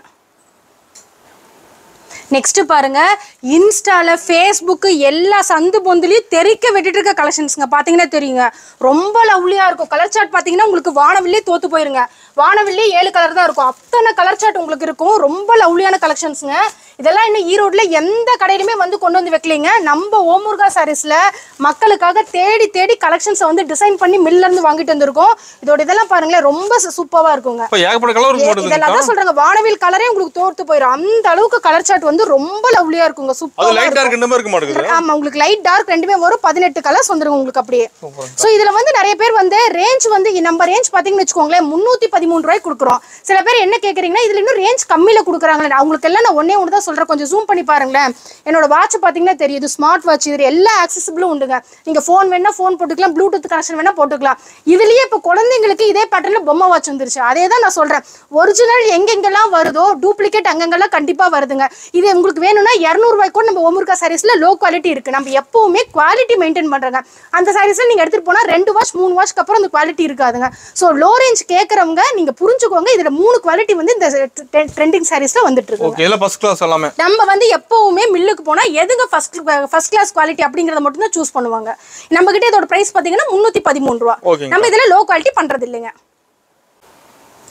நெக்ஸ்ட் பாருங்க இன்ஸ்டால ஃபேஸ்புக் எல்லா சந்து பொந்துலயும் தெரிக்க விட்டுட்டு இருக்க கலெக்ஷன்ஸ்ங்க பாத்தீங்கன்னா தெரியுங்க ரொம்ப லவ்லியா இருக்கும் கலர் சார்ட் பாத்தீங்கன்னா உங்களுக்கு வானவில்லே தோத்து போயிருங்க வானவில்லே ஏழு கலர் தான் இருக்கும் அத்தனை கலர் சார்ட் உங்களுக்கு இருக்கும் ரொம்ப லவ்லியான கலெக்ஷன்ஸ்ங்க இதெல்லாம் இன்னும் ஈரோட்ல எந்த கடையிலுமே வந்து கொண்டு வந்து வைக்கலீங்க நம்ம ஓமுருகா சாரீஸ்ல மக்களுக்காக தேடி தேடி கலெக்ஷன்ஸை வந்து டிசைன் பண்ணி மில்ல இருந்து வாங்கிட்டு வந்திருக்கோம் இதோட இதெல்லாம் பாருங்களேன் ரொம்ப சூப்பரா இருக்குங்க இதெல்லாம் தான் சொல்றாங்க வானவில் கலரே உங்களுக்கு தோர்த்து போயிடும் அந்த அளவுக்கு கலர் சார்ட் வந்து ரொம்ப லவ்லியா இருக்குங்க சூப்பர் ஆமா உங்களுக்கு லைட் டார்க் ரெண்டுமே வரும் பதினெட்டு கலர்ஸ் வந்துருங்க உங்களுக்கு அப்படியே சோ இதுல வந்து நிறைய பேர் வந்து ரேஞ்ச் வந்து நம்ம ரேஞ்ச் பாத்தீங்கன்னு வச்சுக்கோங்களேன் முன்னூத்தி பதிமூணு ரூபாய் கொடுக்குறோம் சில பேர் என்ன கேக்குறீங்கன்னா இதுல இன்னும் ரேஞ்ச் கம்மியில கொடுக்குறாங்க அவங்களுக்கு எல்லாம் நான் ஒன்னே ஒன்று தான் சொல்றேன் கொஞ்சம் ஜூம் பண்ணி பாருங்களேன் என்னோட வாட்ச் பாத்தீங்கன்னா தெரியுது ஸ்மார்ட் வாட்ச் இது எல்லா ஆக்சஸபிளும் உண்டுங்க நீங்க போன் வேணா போன் போட்டுக்கலாம் ப்ளூடூத் கனெக்ஷன் வேணா போட்டுக்கலாம் இதுலயே இப்ப குழந்தைங்களுக்கு இதே பேட்டர்ன்ல பொம்மை வாட்ச் வந்துருச்சு அதே தான் நான் சொல்றேன் ஒரிஜினல் எங்கெங்கெல்லாம் வருதோ டூப்ளிகேட் அங்கெங்கெல்லாம் கண்டிப்பா வருதுங்க இது உங்களுக்கு வேணும்னா இருநூறு ரூபாய்க்கு கூட நம்ம ஓமுருகா சாரீஸ்ல லோ குவாலிட்டி இருக்கு நம்ம எப்பவுமே குவாலிட்டி மெயின்டைன் பண்றாங்க அந்த சாரீஸ்ல நீங்க எடுத்துட்டு போனா ரெண்டு வாஷ் மூணு வாஷ்க்கு அப்புறம் அந்த குவாலிட்டி இருக்காதுங்க சோ லோ ரேஞ்ச் கேக்குறவங்க நீங்க புரிஞ்சுக்கோங்க இதுல மூணு குவாலிட்டி வந்து இந்த ட்ரெண்டிங் சாரீஸ்ல வந்துட்டு இருக்கு ஓகே எல்லாம் ஃபர்ஸ்ட் கிளாஸ் எல்லாமே நம்ம வந்து எப்பவுமே மில்லுக்கு போனா எதுங்க ஃபர்ஸ்ட் ஃபர்ஸ்ட் கிளாஸ் குவாலிட்டி அப்படிங்கறத மட்டும் தான் சூஸ் பண்ணுவாங்க நம்ம கிட்ட இதோட பிரைஸ் பாத்தீங்கன்னா முன்னூத்தி பதிமூணு ரூபாய் நம்ம இதெல்லாம் லோ குவாலிட்டி பண்றது இல்லைங்க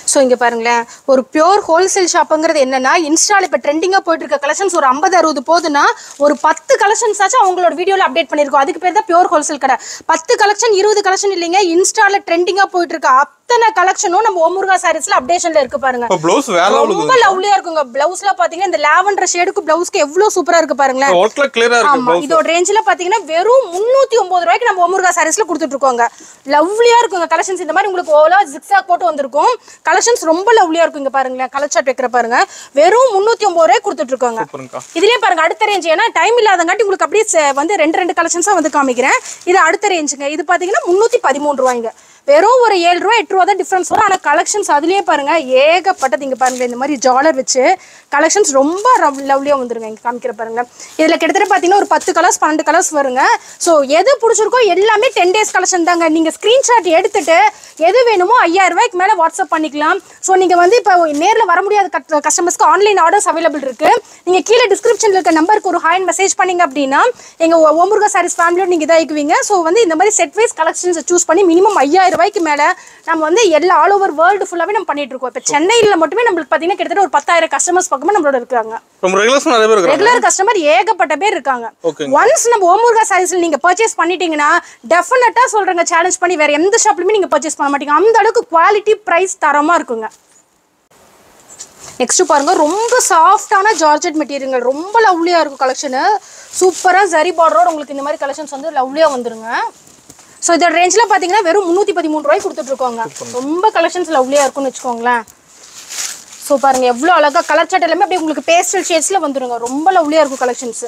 ஸோ இங்கே பாருங்களேன், ஒரு பியோர் ஹோல்சேல் ஷாப்புங்கிறது என்னன்னா, இன்ஸ்டால் இப்போ ட்ரெண்டிங்காக போயிட்டு இருக்க கலெக்ஷன்ஸ் ஒரு ஐம்பது அறுபது போதுன்னா ஒரு பத்து கலெக்ஷன்ஸ் ஆச்சும் அவங்களோட வீடியோவில் அப்டேட் பண்ணியிருக்கோம். அதுக்கு பேர் தான் பியோர் ஹோல்சேல் கடை. பத்து கலெக்ஷன் இருபது கலெக்ஷன் இல்லைங்க, இன்ஸ்டால ட்ரெண்டிங்காக போயிட்டு இருக்க அத்தனை கலெக்ஷனும் நம்ம ஓமுருகா சாரீஸ்ல அப்டேஷன்ல இருக்கு பாருங்க. ரொம்ப லவ்லியா இருக்குங்க. பிளவுஸ்ல பாத்தீங்கன்னா இந்த லாவெண்டர் ஷேடுக்கு பிளவுஸ்க்கு எவ்வளவு சூப்பரா இருக்கு பாருங்களேன். ஆமா, இதோட ரேஞ்சில பாத்தீங்கன்னா வெறும் முன்னூத்தி ஒன்பது ரூபாய்க்கு நம்ம ஓமுருகா சாரீஸ்ல கொடுத்துட்டு இருக்கோங்க. லவ்லியா இருக்குங்க கலெக்ஷன்ஸ். இந்த மாதிரி உங்களுக்கு ஓலா ஜிக்ஸாக் போட்டு வந்திருக்கும். கலெக்ஷன்ஸ் ரொம்ப லவ்லியா இருக்கும். இங்க பாருங்களேன், கலர் சார்ட் வைக்கிற பாருங்க, வெறும் முன்னூத்தி ஒன்பது ரூபாய்க்கு கொடுத்துட்டு இருக்கோங்க. இதுலயே பாருங்க அடுத்த ரேஞ்ச். ஏன்னா டைம் இல்லாதங்காட்டி உங்களுக்கு அப்படியே வந்து ரெண்டு ரெண்டு கலெக்ஷன்ஸா வந்து காமிக்கிறேன். இது அடுத்த ரேஞ்சுங்க. இது பாத்தீங்கன்னா முன்னூத்தி பதிமூணு ரூபாய்ங்க. வெறும் ஒரு ஏழு ரூபா எட்டு ரூபா தான் டிஃபரன்ஸ் வரும். ஆனால் கலெக்ஷன்ஸ் அதுலேயே பாருங்க ஏகப்பட்டது. இங்கே பாருங்க இந்த மாதிரி ஜாலர் வச்சு கலெக்ஷன்ஸ் ரொம்ப லவ்லியாக வந்துருங்க. இங்கே காமிக்கிற பாருங்க. இதில் கிட்டத்தட்ட பார்த்தீங்கன்னா ஒரு பத்து கலர்ஸ் பன்னெண்டு கலர்ஸ் வருங்க. ஸோ எது பிடிச்சிருக்கோ எல்லாமே டென் டேஸ் கலெக்ஷன் தாங்க. நீங்கள் ஸ்க்ரீன்ஷாட் எடுத்துட்டு எது வேணுமோ ஐயாயிரம் ரூபாய்க்கு மேலே வாட்ஸ்அப் பண்ணிக்கலாம். ஸோ நீங்கள் வந்து இப்போ நேரில் வர முடியாத கஸ்டமர்ஸ்க்கு ஆன்லைன் ஆர்டர்ஸ் அவைலபிள் இருக்கு. நீங்கள் கீழே டிஸ்கிரிப்ஷனில் இருக்க நம்பருக்கு ஒரு ஹாய் மெசேஜ் பண்ணீங்க அப்படின்னா எங்கள் ஓமுருகா சாரீஸ் ஃபேமிலியோட நீங்கள் இதாகிக்குவீங்க. ஸோ வந்து இந்த மாதிரி செட் வைஸ் கலெக்ஷன்ஸை சூஸ் பண்ணி மினிமம் ஐயாயிரம் ரூபாய்க்கு மேல நம்ம வந்து எல்லா ஆல் ஓவர் வேர்ல்டு ஃபுல்லாவே நம்ம பண்ணிட்டு இருக்கோம். இப்ப சென்னையில மட்டுமே நம்மளுக்கு பாத்தீங்கன்னா கிட்டத்தட்ட ஒரு பத்தாயிரம் கஸ்டமர்ஸ் பக்கமா நம்மளோட இருக்காங்க. ரெகுலர் கஸ்டமர் ஏகப்பட்ட பேர் இருக்காங்க. ஒன்ஸ் நம்ம ஓமுருகா சாரீஸ்ல நீங்க பர்ச்சேஸ் பண்ணிட்டீங்கன்னா டெஃபினட்டா சொல்றேங்க, சேலஞ்ச் பண்ணி வேற எந்த ஷாப்லயுமே நீங்க பர்ச்சேஸ் பண்ண மாட்டீங்க. அந்த அளவுக்கு குவாலிட்டி பிரைஸ் தரமா இருக்குங்க. நெக்ஸ்ட் பாருங்க, ரொம்ப சாஃப்டான ஜார்ஜெட் மெட்டீரியல், ரொம்ப லவ்லியா இருக்கும் கலெக்ஷன். சூப்பரா ஜரி பார்டரோட உங்களுக்கு இந்த மாதிரி கலெக்ஷன்ஸ் வந்து லவ்லியா வந்துருங்க. ஸோ இதோட ரேஞ்சில் பார்த்தீங்கன்னா வெறும் முந்நூற்றி பதிமூணு ரூபாய்க்கு கொடுத்துட்ருக்கோங்க. ரொம்ப கலெக்ஷன்ஸ் லவ்லியாக இருக்கும்னு வச்சுக்கோங்களேன். ஸோ பாருங்க எவ்வளோ அழகாக கலர் சார்ட் எல்லாமே அப்படியே உங்களுக்கு பேஸ்டல் ஷேட்ஸில் வந்துருங்க. ரொம்ப லவ்லியாக இருக்கும் கலெக்ஷன்ஸ்.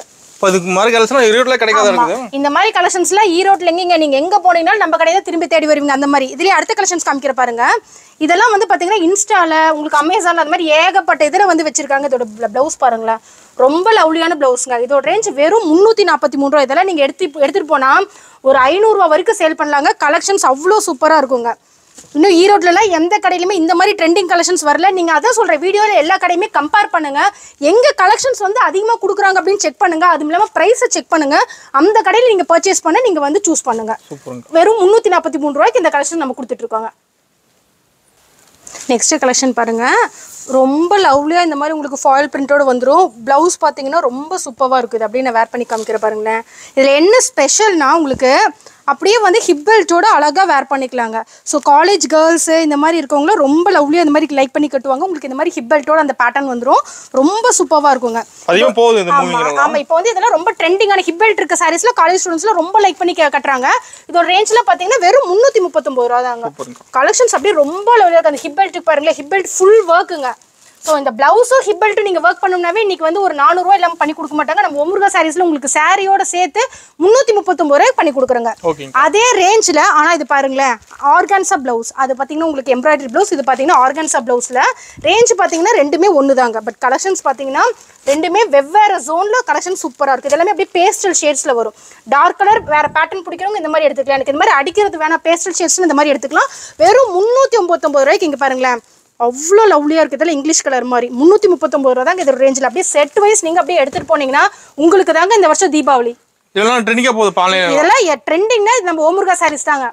இந்த மாதிரி கலெக்ஷன்ஸ்ல ஈரோட்ல எங்க நீங்க எங்க போனீங்கன்னா நம்ம கடையில திரும்பி தேடி வருவீங்க. அந்த மாதிரி இதுலயே அடுத்த கலெக்ஷன்ஸ் காமிக்கிற பாருங்க. இதெல்லாம் வந்து பாத்தீங்கன்னா இன்ஸ்டால உங்களுக்கு அமேசான்ல அந்த மாதிரி ஏகப்பட்ட இதுல வந்து வச்சிருக்காங்க. இதோட பிளவுஸ் பாருங்களேன், ரொம்ப லவ்லியான பிளவுஸ்ங்க. இதோட ரேஞ்ச் வெறும் முன்னூத்தி நாற்பத்தி மூணு ரூபாய். இதெல்லாம் நீங்க எடுத்து எடுத்துட்டு போனா ஒரு ஐநூறு ரூபாய் வரைக்கும் சேல் பண்ணலாங்க. கலெக்ஷன்ஸ் அவ்வளோ சூப்பரா இருக்குங்க. இன்னும் ஈரோட்லலாம் எந்த கடையிலுமே இந்த மாதிரி ட்ரெண்டிங் கலெக்ஷன்ஸ் வரல. நீங்கள் அதான் சொல்கிற வீடியோவில் எல்லா கடையுமே கம்பேர் பண்ணுங்கள். எங்கே கலெக்ஷன்ஸ் வந்து அதிகமாக கொடுக்குறாங்க அப்படின்னு செக் பண்ணுங்கள். அதுவும் இல்லாமல் ப்ரைஸை செக் பண்ணுங்கள். அந்த கடையில் நீங்கள் பர்ச்சேஸ் பண்ண நீங்கள் வந்து சூஸ் பண்ணுங்கள். வெறும் முந்நூற்றி நாற்பத்தி மூணு ரூபாய்க்கு இந்த கலெக்ஷன் நம்ம கொடுத்துட்ருக்கோங்க. நெக்ஸ்ட் கலெக்ஷன் பாருங்கள், ரொம்ப லவ்லியாக இந்த மாதிரி உங்களுக்கு ஃபாயில் பிரிண்டோடு வந்துடும். ப்ளவுஸ் பார்த்தீங்கன்னா ரொம்ப சூப்பராக இருக்குது. அப்படியே நான் வேர் பண்ணி காமிக்கிற பாருங்களேன். இதில் என்ன ஸ்பெஷல்னா உங்களுக்கு அப்படியே வந்து ஹிப் பெல்ட்டோட அழகாக வேர் பண்ணிக்கலாங்க. ஸோ காலேஜ் கேர்ள்ஸு இந்த மாதிரி இருக்கவங்களும் ரொம்ப லவ்லியாக இந்த மாதிரி லைக் பண்ணி கட்டுவாங்க. உங்களுக்கு இந்த மாதிரி ஹிப் பெல்ட்டோட அந்த பேட்டர்ன் வந்துடும். ரொம்ப சூப்பராக இருக்குங்க. ஆமாம், இப்போ வந்து இதெல்லாம் ரொம்ப ட்ரெண்டிங்கான ஹிப் பெல்ட் இருக்க சாரீஸ்ல காலேஜ் ஸ்டூடெண்ட்ஸ்லாம் ரொம்ப லைக் பண்ணி கட்டுறாங்க. இதோட ரேஞ்சில் பார்த்தீங்கன்னா வெறும் முந்நூற்றி முப்பத்தொம்பது ரூபா தாங்க. கலெக்ஷன்ஸ் அப்படியே ரொம்ப லவ்லியாக இருக்குது. அந்த ஹிப் பெல்ட்டுக்கு பாருங்களேன், ஹிப் பெல்ட் ஃபுல் ஒர்க்குங்க. ஸோ இந்த பிளவுஸும் ஹிப் பெல்ட்டும் நீங்கள் ஒர்க் பண்ணோம்னாவே இன்னைக்கு வந்து ஒரு நானூறுரூவா இல்லாமல் பண்ணி கொடுக்க மாட்டாங்க. நம்ம ஓமுருகா சாரீஸ்ல உங்களுக்கு சாரியோட சேர்த்து முந்நூற்றி முப்பத்தொம்பது ரூபாய் பண்ணி கொடுக்குறோங்க. அதே ரேஞ்சில் ஆனால் இது பாருங்களேன், ஆர்கான்சா பிளவுஸ். அது பார்த்தீங்கன்னா உங்களுக்கு எம்ப்ராய்டரி பிளவுஸ். இது பார்த்தீங்கன்னா ஆர்கான்சா பிளவுஸில் ரேஞ்ச் பார்த்தீங்கன்னா ரெண்டுமே ஒன்று தாங்க. பட் கலெக்ஷன்ஸ் பார்த்தீங்கன்னா ரெண்டுமே வெவ்வேறு ஜோனில் கலெக்ஷன் சூப்பராக இருக்குது. எல்லாமே அப்படியே பேஸ்டல் ஷேட்ஸில் வரும். டார்க் கலர் வேறு பேட்டர்ன் பிடிக்கிறவங்க இந்த மாதிரி எடுத்துக்கலாம். எனக்கு இந்த மாதிரி அடிக்கிறது வேணாம், பேஸ்டல் ஷேட்ஸ்னு இந்த மாதிரி எடுத்துக்கலாம். வெறும் முந்நூற்றி ஒம்பத்தொம்பது ரூபாய்க்கு இங்கே பாருங்களேன், அவ்வளோ லவ்லியாக இருக்குது. இதில் இங்கிலீஷ் கலர் மாதிரி முந்நூற்றி முப்பத்தொம்பது ரூபா தாங்க இதோட ரேஞ்சில். அப்படியே செட் வைஸ் நீங்கள் அப்படியே எடுத்துகிட்டு போனீங்கன்னா உங்களுக்கு தாங்க இந்த வருஷம் தீபாவளி. இதெல்லாம் ட்ரெண்டிங்காக போகுது. இதெல்லாம் ட்ரெண்டிங்னா இது நம்ம ஓமுருகா சாரீஸ் தாங்க.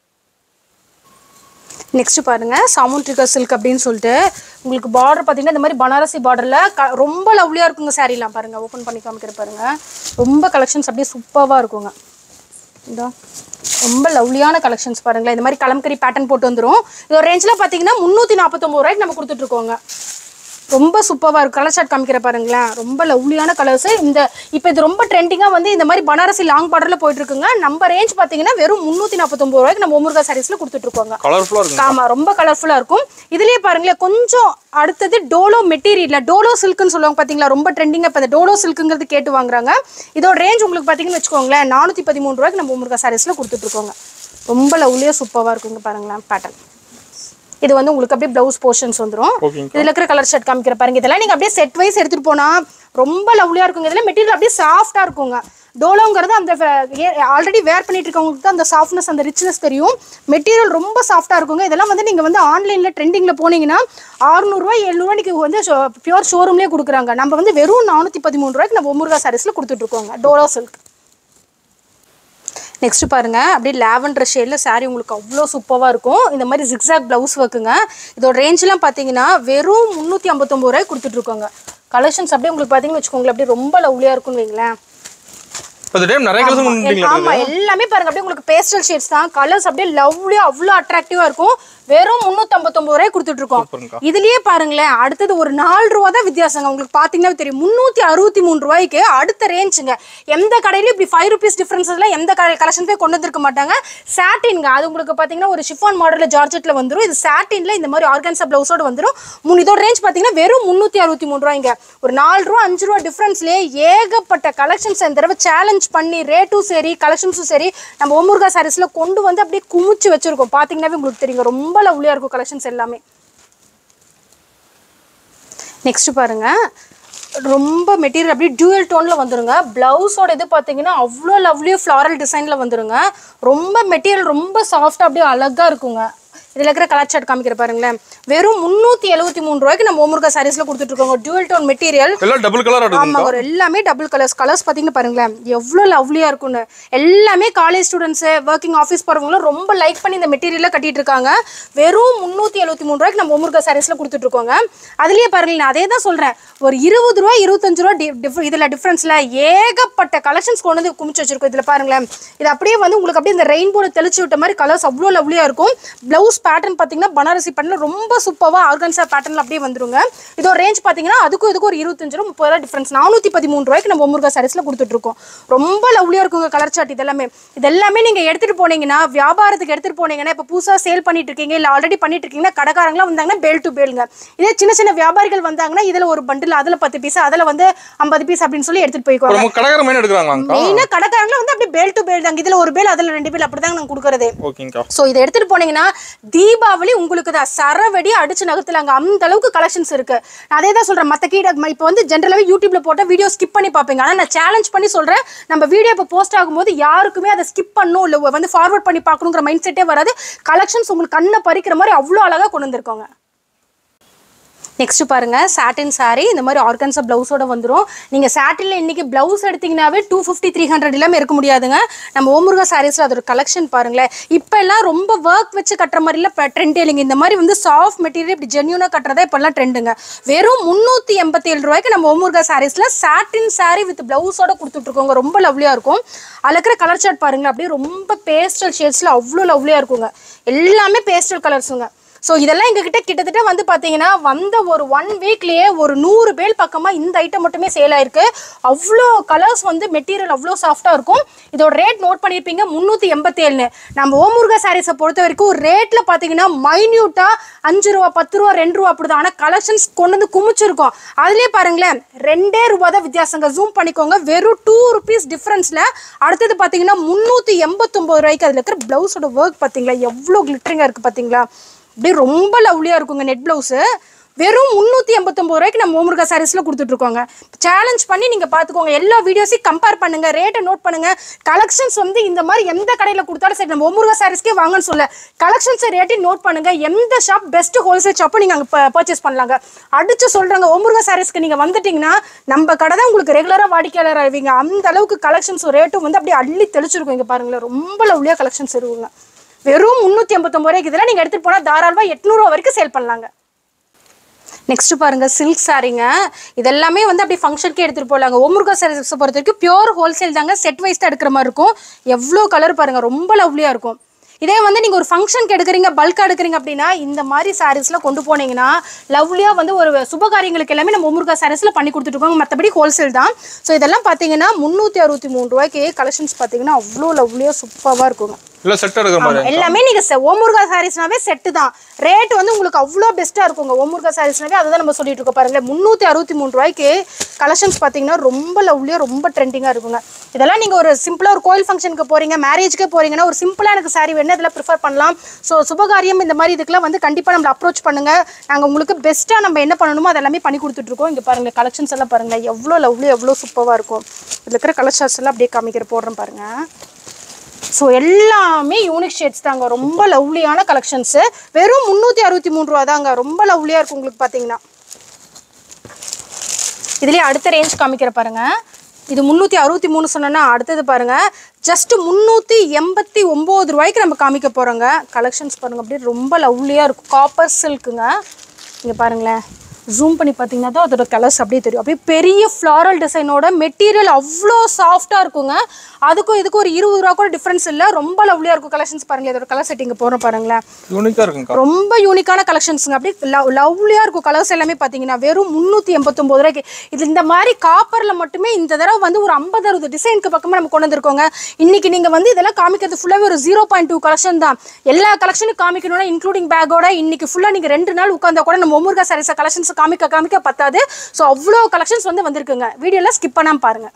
நெக்ஸ்ட் பாருங்க, சாமுண்ட்ரிகா சில்க் அப்படின்னு சொல்லிட்டு உங்களுக்கு பார்டர் பார்த்தீங்கன்னா இந்த மாதிரி பனாரசி பார்டரில் ரொம்ப லவ்லியாக இருக்குங்க. சாரீலாம் பாருங்கள், ஓப்பன் பண்ணி காமிக்கிற பாருங்க. ரொம்ப கலெக்ஷன்ஸ் அப்படியே சூப்பராக இருக்குங்க. இதோ ரொம்ப லவ்லியான கலெக்ஷன்ஸ் பாருங்களேன். இந்த மாதிரி கலம்கரி பேட்டர்ன் போட்டு வந்துடும். இதோட ரேஞ்சில் பார்த்தீங்கன்னா முந்நூற்றி நாற்பத்தொம்பது ரூபாய்க்கு நம்ம கொடுத்துட்ருக்கோங்க. ரொம்ப சூப்பராக இருக்கும். கலர் ஷார்ட் காமிக்கிற பாருங்களேன், ரொம்ப லவ்லியான கலர்ஸ். இந்த இப்போ இது ரொம்ப ட்ரெண்டிங்காக வந்து இந்த மாதிரி பனாரசி லாங் பார்டரில் போயிட்டு இருக்குங்க. நம்ம ரேஞ்ச் பார்த்தீங்கன்னா வெறும் முந்நூற்றி நாற்பத்தொம்பது ரூபாய்க்கு நம்ம ஓமுருகா சாரீஸ்ல கொடுத்துட்ருக்கோங்க. ஆமாம், ரொம்ப கலர்ஃபுல்லாக இருக்கும். இதுலேயே பாருங்களேன், கொஞ்சம் அடுத்தது டோலோ மெட்டீரியல், டோலோ சில்க்குன்னு சொல்லுவாங்க பார்த்தீங்களா, ரொம்ப ட்ரெண்டிங்காக. இப்போ இந்த டோலோ சில்க்குங்கிறது கேட்டு வாங்குறாங்க. இதோட ரேஞ்ச் உங்களுக்கு பார்த்தீங்கன்னு வச்சுக்கோங்களேன், நானூற்றி பதிமூணு ரூபாய்க்கு நம்ம ஓமுருகா சாரீஸ்ல கொடுத்துட்ருக்கோங்க. ரொம்ப லவ்லியாக சூப்பராக இருக்குங்க பாருங்களேன் பேட்டர்ன். இது வந்து உங்களுக்கு அப்படியே பிளவுஸ் போர்ஷன்ஸ் வந்துடும். இதுல இருக்கிற கலர் ஷர்ட் காமிக்கிற பாருங்க. இதெல்லாம் நீங்க அப்படியே செட் வைஸ் எடுத்துட்டு போனா ரொம்ப லவ்லியா இருக்குங்க. இதெல்லாம் மெட்டீரியல் அப்படியே சாஃப்டா இருக்குங்க. டோலோங்கிறது அந்த ஆல்ரெடி வேர் பண்ணிட்டு இருக்கவங்களுக்கு தான் அந்த சாஃப்ட்னஸ், அந்த ரிச்னஸ் தெரியும். மெட்டீரியல் ரொம்ப சாஃப்டா இருக்குங்க. இதெல்லாம் வந்து நீங்க வந்து ஆன்லைன்ல ட்ரெண்டிங்ல போனீங்கன்னா அறுநூறுவா எழுநூறுவாய்க்கு வந்து பியூர் ஷோரூம்லேயே கொடுக்குறாங்க. நம்ம வந்து வெறும் நானூற்றி பதிமூணு ரூபாய்க்கு நம்ம ஓமுருகா சாரீஸ்ல கொடுத்துட்டு இருக்கோங்க. டோலோ சில்க். நெக்ஸ்ட் பாருங்க அப்படியே லாவெண்டர் ஷேட்ல saree உங்களுக்கு அவ்வளோ சூப்பராக இருக்கும். இந்த மாதிரி ஜிக்ஸாக் ப்ளவுஸ் ஒர்க்குங்க. இதோட ரேஞ்செலாம் பார்த்தீங்கன்னா வெறும் முந்நூற்றி ஐம்பத்தொம்பது ரூபாய் கொடுத்துட்டு இருக்கோங்க. கலெக்ஷன்ஸ் அப்படியே உங்களுக்கு பார்த்தீங்கன்னு வச்சுக்கோங்களேன், அப்படியே ரொம்ப லவ்லியாக இருக்கும்னு வைங்களேன். ஆமா எல்லாமே பாருங்க அப்படியே உங்களுக்கு பேஸ்டல் ஷேட்ஸ் தான். கலர்ஸ் அப்படியே லவ்லியா அவ்வளோ அட்ராக்டிவா இருக்கும். வெறும் முந்நூற்றி ஐம்பத்தொம்பது ரூபாய் கொடுத்துட்டு இருக்கோம். இதுலயே பாருங்களேன், அடுத்தது ஒரு நாலு ரூபா தான் வித்தியாசங்க. உங்களுக்கு பாத்தீங்கன்னா தெரியும், முந்நூற்றி அறுபத்தி மூணு ரூபாய்க்கு அடுத்த ரேஞ்சுங்க. எந்த கடையிலயும் இப்படி ஃபைவ் ருபீஸ் டிஃபரன்ஸ்ல எந்த கலெக்ஷன் போய் கொண்டு வந்திருக்க மாட்டாங்க. சாட்டின்ங்க, அது உங்களுக்கு பாத்தீங்கன்னா ஒரு ஷிஃபான் மாடல்ல ஜார்ஜெட்ல வந்துடும். இது சாட்டின்ல இந்த மாதிரி ஆர்கான்சா பிளவுஸோட வந்துடும். இதோட ரேஞ்ச் பாத்தீங்கன்னா வெறும் முந்நூற்றி அறுபத்தி மூணு ரூபாய்ங்க. ஒரு நாலு ரூபா அஞ்சு ரூபா டிஃபரன்ஸ்லயே ஏகப்பட்ட கலெக்ஷன்ஸ் இந்த தடவை சேலஞ்ச் பண்ணி ரேட்டும் சரி கலெக்ஷன்ஸும் சரி நம்ம ஓமுருகா சாரீஸ்ல கொண்டு வந்து அப்படியே குமிச்சு வச்சிருக்கோம். பாத்தீங்கன்னாவே உங்களுக்கு தெரியுங்க, ரொம்ப லவ்லியா இருக்கும் கலெக்ஷன்ஸ் எல்லாமே. நெக்ஸ்ட் பாருங்க, ரொம்ப மெட்டீரியல் அப்படியே டியூயல் டோன்ல வந்துருங்க. பிளவுஸோட இது பாத்தீங்கன்னா அவ்வளோ லவ்லியா ஃப்ளாரல் டிசைன்ல வந்துருங்க. ரொம்ப மெட்டீரியல் ரொம்ப சாஃப்டா அப்படியே அழகா இருக்குங்க. இதில் இருக்கிற கலர் சார்ட் காமிக்கிற பாருங்களேன், வெறும் முந்நூற்றி எழுபத்தி மூணு ரூபாய்க்கு நம்ம ஓமுருகா சாரீஸ்ல கொடுத்துட்டு இருக்கோம். Dual tone material, double colour. ஆமா, ஒரு எல்லாமே டபுள் கலர்ஸ். கலர்ஸ் பார்த்தீங்கன்னா பாருங்களேன் எவ்வளோ லவ்லியா இருக்குன்னு. எல்லாமே காலேஜ் ஸ்டூடெண்ட்ஸ், ஒர்க்கிங் ஆஃபீஸ் போறவங்களும் ரொம்ப லைக் பண்ணி இந்த மெட்டீரியலை கட்டிட்டு இருக்காங்க. வெறும் முந்நூற்றி எழுபத்தி மூணு ரூபாய்க்கு நம்ம ஓமுருகா சாரீஸ்ல கொடுத்துட்டு இருக்கோங்க. அதுலயே பாருங்க, நான் அதே தான் சொல்றேன், ஒரு இருபது ரூபா இருபத்தஞ்சு ரூபா இதுல டிஃபரன்ஸ்ல ஏகப்பட்ட கலெக்ஷன்ஸ் கொண்டு வந்து குமிச்சு வச்சிருக்கோம். இதுல பாருங்களேன், இது அப்படியே வந்து உங்களுக்கு அப்படியே இந்த ரெயின்போல தெளிச்சு விட்ட மாதிரி கலர்ஸ் அவ்வளோ லவ்லியா இருக்கும். பிளவுஸ் பேட்டர்ன் பாத்தீங்கன்னா பனாரசி பேட்டர்ன் ரொம்ப சூப்பரா ஆர்கான்சா பேட்டர்ன்ல அப்படியே வந்துருங்க. இதோட ரேஞ்ச் பாத்தீங்கன்னா அதுக்கும் இதுக்கு ஒரு இருபத்தஞ்சு ரூபா முப்பது ரூபா டிஃபரன்ஸ். நானூற்றி பதிமூணு ரூபாய்க்கு நம்ம ஓமுருகா சாரீஸ்ல கொடுத்துட்டு இருக்கோம். ரொம்ப லவ்லியா இருக்குங்க கலர் சார்ட். இதெல்லாமே இதெல்லாமே நீங்க எடுத்துட்டு போனீங்கன்னா, வியாபாரத்துக்கு எடுத்துட்டு போனீங்கன்னா, இப்ப புதுசா சேல் பண்ணிட்டு இருக்கீங்க இல்ல ஆல்ரெடி பண்ணிட்டு இருக்கீங்கன்னா, கடைக்காரங்களா வந்தாங்கன்னா பேல் டு பேலுங்க. இதே சின்ன சின்ன வியாபாரிகள் வந்தாங்கன்னா இதுல ஒரு பண்டில், அதுல பத்து பீஸ், அதுல வந்து ஐம்பது பீஸ் அப்படின்னு சொல்லி எடுத்துட்டு போய்க்குவாங்க. மெயினா கடைக்காரங்களா வந்து அப்படியே பேல் டு பேல் தாங்க. இதுல ஒரு பேல் அதுல ரெண்டு பேல் அப்படிதாங்க நாங்க கொடுக்கறதே. சோ இதை எடுத்துட்டு போனீங்கன்னா தீபாவளி உங்களுக்கு தான் சரவெடி அடிச்சு நகர்த்தலாங்க. அந்த அளவுக்கு கலெக்ஷன்ஸ் இருக்கு. நான் அதே தான் சொல்றேன், மத்த கீழே இப்போ வந்து ஜென்ரலாவே யூடியூப்ல போட்ட வீடியோ ஸ்கிப் பண்ணி பார்ப்பீங்க. ஆனா நான் சேலஞ்ச் பண்ணி சொல்றேன், நம்ம வீடியோ இப்போ போஸ்ட் ஆகும்போது யாருக்குமே அதை ஸ்கிப் பண்ணணும் இல்ல வந்து ஃபார்வர்ட் பண்ணி பார்க்கணுங்கிற மைண்ட் செட்டே வராது. கலெக்ஷன்ஸ் உங்களுக்கு கண்ணை பறிக்கிற மாதிரி அவ்வளோ அழகா கொண்டு வந்திருக்கோங்க. நெக்ஸ்ட் பாருங்க, சாட்டின் சாரி இந்த மாதிரி ஆர்கான்சா பிளவுஸோட வந்துடும். நீங்க சாட்டின்ல இன்னைக்கு பிளவுஸ் எடுத்தீங்கன்னாவே டூ ஃபிஃப்டி த்ரீ ஹண்ட்ரட் இல்லாமல் இருக்க முடியாதுங்க. நம்ம ஓமுருகா சாரீஸ்ல அதோட கலெக்ஷன் பாருங்களேன். இப்போ எல்லாம் ரொம்ப ஒர்க் வச்சு கட்டுற மாதிரி இல்லை, ட்ரெண்ட் இல்லைங்க. இந்த மாதிரி வந்து சாஃப்ட் மெட்டீரியல் இப்படி ஜென்யூனா கட்டுறதா இப்பெல்லாம் ட்ரெண்டுங்க. வெறும் முந்நூற்றி எண்பத்தி ஏழு ரூபாய்க்கு நம்ம ஓமுருகா சாரீஸ்ல சாட்டின் சாரி வித் பிளவுஸோட கொடுத்துட்டு இருக்கோங்க. ரொம்ப லவ்லியா இருக்கும். அதுல இருக்கிற கலர் சார்ட் பாருங்க, அப்படியே ரொம்ப பேஸ்டல் ஷேட்ஸ்ல அவ்வளோ லவ்லியா இருக்குங்க. எல்லாமே பேஸ்டல் கலர்ஸுங்க. ஸோ இதெல்லாம் எங்ககிட்ட கிட்டத்தட்ட வந்து பார்த்தீங்கன்னா வந்த ஒரு ஒன் வீக்லேயே ஒரு நூறு பேல் பக்கமாக இந்த ஐட்டம் மட்டுமே சேல் ஆயிருக்கு. அவ்வளோ கலர்ஸ் வந்து மெட்டீரியல் அவ்வளோ சாஃப்டாக இருக்கும். இதோட ரேட் நோட் பண்ணியிருப்பீங்க, முந்நூற்றி எண்பத்தி ஏழுன்னு. நம்ம ஓமுருகா சாரீஸை பொறுத்த வரைக்கும் ரேட்டில் பார்த்தீங்கன்னா மைன்யூட்டாக அஞ்சு ரூபா பத்து ரூபா ரெண்டு ரூபா அப்படி தான். ஆனால் கலெக்ஷன்ஸ் கொண்டு வந்து குமிச்சிருக்கோம். அதுலேயே பாருங்களேன், ரெண்டே ரூபா தான் வித்தியாசங்க. ஜூம் பண்ணிக்கோங்க, வெறும் டூ ருபீஸ் டிஃப்ரென்ஸில். அடுத்தது பார்த்தீங்கன்னா முந்நூற்றி எண்பத்தொம்பது ரூபாய்க்கு அதில் இருக்கிற ப்ளவுஸோட ஒர்க் பார்த்தீங்களா எவ்வளோ கிளிட்டரிங்காக இருக்குது பார்த்தீங்களா. அப்படியே ரொம்ப லவ்லியா இருக்குங்க. நெட் பிளவுஸ் வெறும் முந்நூற்றி எண்பத்தொம்பது ரூபாய்க்கு நம்ம ஓமுருகா சாரீஸ்ல கொடுத்துட்டு இருக்கோங்க. சேலஞ்ச் பண்ணி நீங்க பாத்துக்கோங்க, எல்லா வீடியோஸையும் கம்பேர் பண்ணுங்க, ரேட்டை நோட் பண்ணுங்க. கலெக்ஷன்ஸ் வந்து இந்த மாதிரி எந்த கடையில கொடுத்தாலும் சரி, நம்ம ஓமுருகா சாரீஸ்க்கே வாங்கன்னு சொல்ல, கலெக்ஷன்ஸ் ரேட்டையும் நோட் பண்ணுங்க. எந்த ஷாப் பெஸ்ட் ஹோல்சேல் ஷாப்பை நீங்க அங்க பர்ச்சேஸ் பண்ணலாங்க. அடிச்சு சொல்றாங்க, ஓமுருகா சாரீஸ்க்கு நீங்க வந்துட்டீங்கன்னா நம்ம கடை தான் உங்களுக்கு ரெகுலரா வாடிக்கையாளர் ஆவீங்க. அந்த அளவுக்கு கலெக்ஷன்ஸ் ரேட்டும் வந்து அப்படியே அள்ளி தெளிச்சிருக்கும். இங்க பாருங்களேன், ரொம்ப லவ்லியா கலெக்ஷன்ஸ் இருக்குங்க. வெறும் முந்நூற்றி எண்பத்தொம்பது ரூபாய்க்கு இதெல்லாம் நீங்க எடுத்துட்டு போனா தாராளமா எட்நூறு ரூபா வரைக்கும் சேல் பண்ணலாங்க. நெக்ஸ்ட் பாருங்க, சில்க் சாரிங்க. இதெல்லாமே வந்து அப்படி ஃபங்க்ஷனுக்கே எடுத்துட்டு போகலாங்க. ஓமுருகா சாரீஸ் பொறுத்த வரைக்கும் பியூர் ஹோல்சேல் தாங்க, செட் வைஸ் தான் எடுக்கிற மாதிரி இருக்கும். எவ்வளோ கலர் பாருங்க, ரொம்ப லவ்லியா இருக்கும். இதே வந்து நீங்க ஒரு ஃபங்க்ஷனுக்கு எடுக்கிறீங்க, பல்கா எடுக்கிறீங்க அப்படின்னா இந்த மாதிரி சாரீஸ்ல கொண்டு போனீங்கன்னா லவ்லியா வந்து ஒரு சுபகாரியங்களுக்கு எல்லாமே நம்ம ஓமுருகா சாரீஸ்ல பண்ணி கொடுத்துட்டு இருக்கோம். மற்றபடி ஹோல்சேல் தான். ஸோ இதெல்லாம் பார்த்தீங்கன்னா முந்நூற்றி அறுபத்தி மூணு ரூபாய்க்கு கலெக்ஷன்ஸ் பார்த்தீங்கன்னா அவ்வளோ லவ்லியா சூப்பராக இருக்குங்க. எல்லாமே நீங்க ஓமுருகா சாரீஸ்னாவே செட்டு தான். ரேட் வந்து உங்களுக்கு அவ்வளோ பெஸ்டா இருக்குங்க. ஓமுருகா சாரீஸ்னாவே அதுதான் நம்ம சொல்லிட்டு இருக்கோம். பாருங்க, முந்நூற்றி அறுபத்தி மூணு ரூபாய்க்கு கலெக்ஷன்ஸ் பார்த்தீங்கன்னா ரொம்ப லவ்லியா ரொம்ப ட்ரெண்டிங்கா இருக்குங்க. இதெல்லாம் நீங்க ஒரு சிம்பிளா ஒரு கோயில் ஃபங்க்ஷனுக்கு போறீங்க, மேரேஜ்க்கு போறீங்கன்னா ஒரு சிம்பிளா எனக்கு சாரி வேணும், இதெல்லாம் ப்ரிஃபர் பண்ணலாம். ஸோ சுபகாரியம் இந்த மாதிரி இதுக்கெல்லாம் வந்து கண்டிப்பா நம்மள அப்ரோச் பண்ணுங்க. நாங்க உங்களுக்கு பெஸ்ட்டா நம்ம என்ன பண்ணணுமோ அதெல்லாமே பண்ணி கொடுத்துட்டு இருக்கோம். இங்க பாருங்க, கலெக்ஷன்ஸ் எல்லாம் பாருங்க எவ்வளோ லவ்லி எவ்வளோ சூப்பராக இருக்கும். இதுல இருக்கிற கலர் சார்ட்ஸ் எல்லாம் அப்படியே காமிக்கிற போடுறேன் பாருங்க. ஸோ எல்லாமே யூனிக் ஷேட்ஸ் தாங்க. ரொம்ப லவ்லியான கலெக்ஷன்ஸ். வெறும் முந்நூற்றி அறுபத்தி மூணு ரூபா தாங்க. ரொம்ப லவ்லியா இருக்கும் உங்களுக்கு பார்த்தீங்கன்னா. இதுலேயே அடுத்த ரேஞ்ச் காமிக்கிற பாருங்க. இது முந்நூற்றி அறுபத்தி மூணு சொன்னோன்னா அடுத்தது பாருங்கள் ஜஸ்ட் முந்நூற்றி எண்பத்தி ஒம்பது ரூபாய்க்கு நம்ம காமிக்க போகிறோங்க. கலெக்ஷன்ஸ் பாருங்கள் அப்படியே ரொம்ப லவ்லியாக இருக்கும். காப்பர் சில்க்குங்க. இங்கே பாருங்களேன், ஜூம் பண்ணி பார்த்தீங்கன்னா தான் அதோட கலர்ஸ் அப்படியே தெரியும். அப்படியே பெரிய ஃப்ளாரல் டிசைனோட மெட்டீரியல் அவ்வளோ சாஃப்டாக இருக்குங்க. அதுக்கும் இதுக்கும் ஒரு இருபது ரூபா கூட டிஃப்ரென்ஸ் இல்லை. ரொம்ப லவ்லியாக இருக்கும். கலெக்ஷன்ஸ் பாருங்களேன், இதோட கலர் செட்டிங் போகிறோம் பாருங்களேன், யூனிக்காக இருக்குங்க. ரொம்ப யூனிக்கான கலெக்ஷன்ஸுங்க. அப்படியே லவ் லவ்லியாக இருக்கும். கலர்ஸ் எல்லாமே பார்த்தீங்கன்னா வெறும் முந்நூற்றி எண்பத்தொம்பது ரூபாய்க்கு. இது இந்த மாதிரி காப்பரில் மட்டுமே இந்த தடவை வந்து ஒரு ஐம்பது அறுபது டிசைனுக்கு பக்கமாக நம்ம கொண்டு வந்திருக்கோங்க. இன்னைக்கு நீங்கள் வந்து இதெல்லாம் காமிக்கிறது ஃபுல்லாகவே ஒரு ஜீரோ பாயிண்ட் டூ கலெக்ஷன் தான். எல்லா கலெக்ஷனும் காமிக்கணும்னா இன்க்ளூடிங் பேக்கோட இன்னைக்கு ஃபுல்லாக நீங்கள் ரெண்டு நாள் உட்காந்தா கூட நம்ம ஒமுருகா சாரீஸ் கலெக்ஷன்ஸ் காமிக்க காமிக்க பத்தாது. ஸோ அவ்வளோ கலெக்ஷன்ஸ் வந்து வந்திருக்குங்க. வீடியோலாம் ஸ்கிப் பண்ணாமல் பாருங்கள்.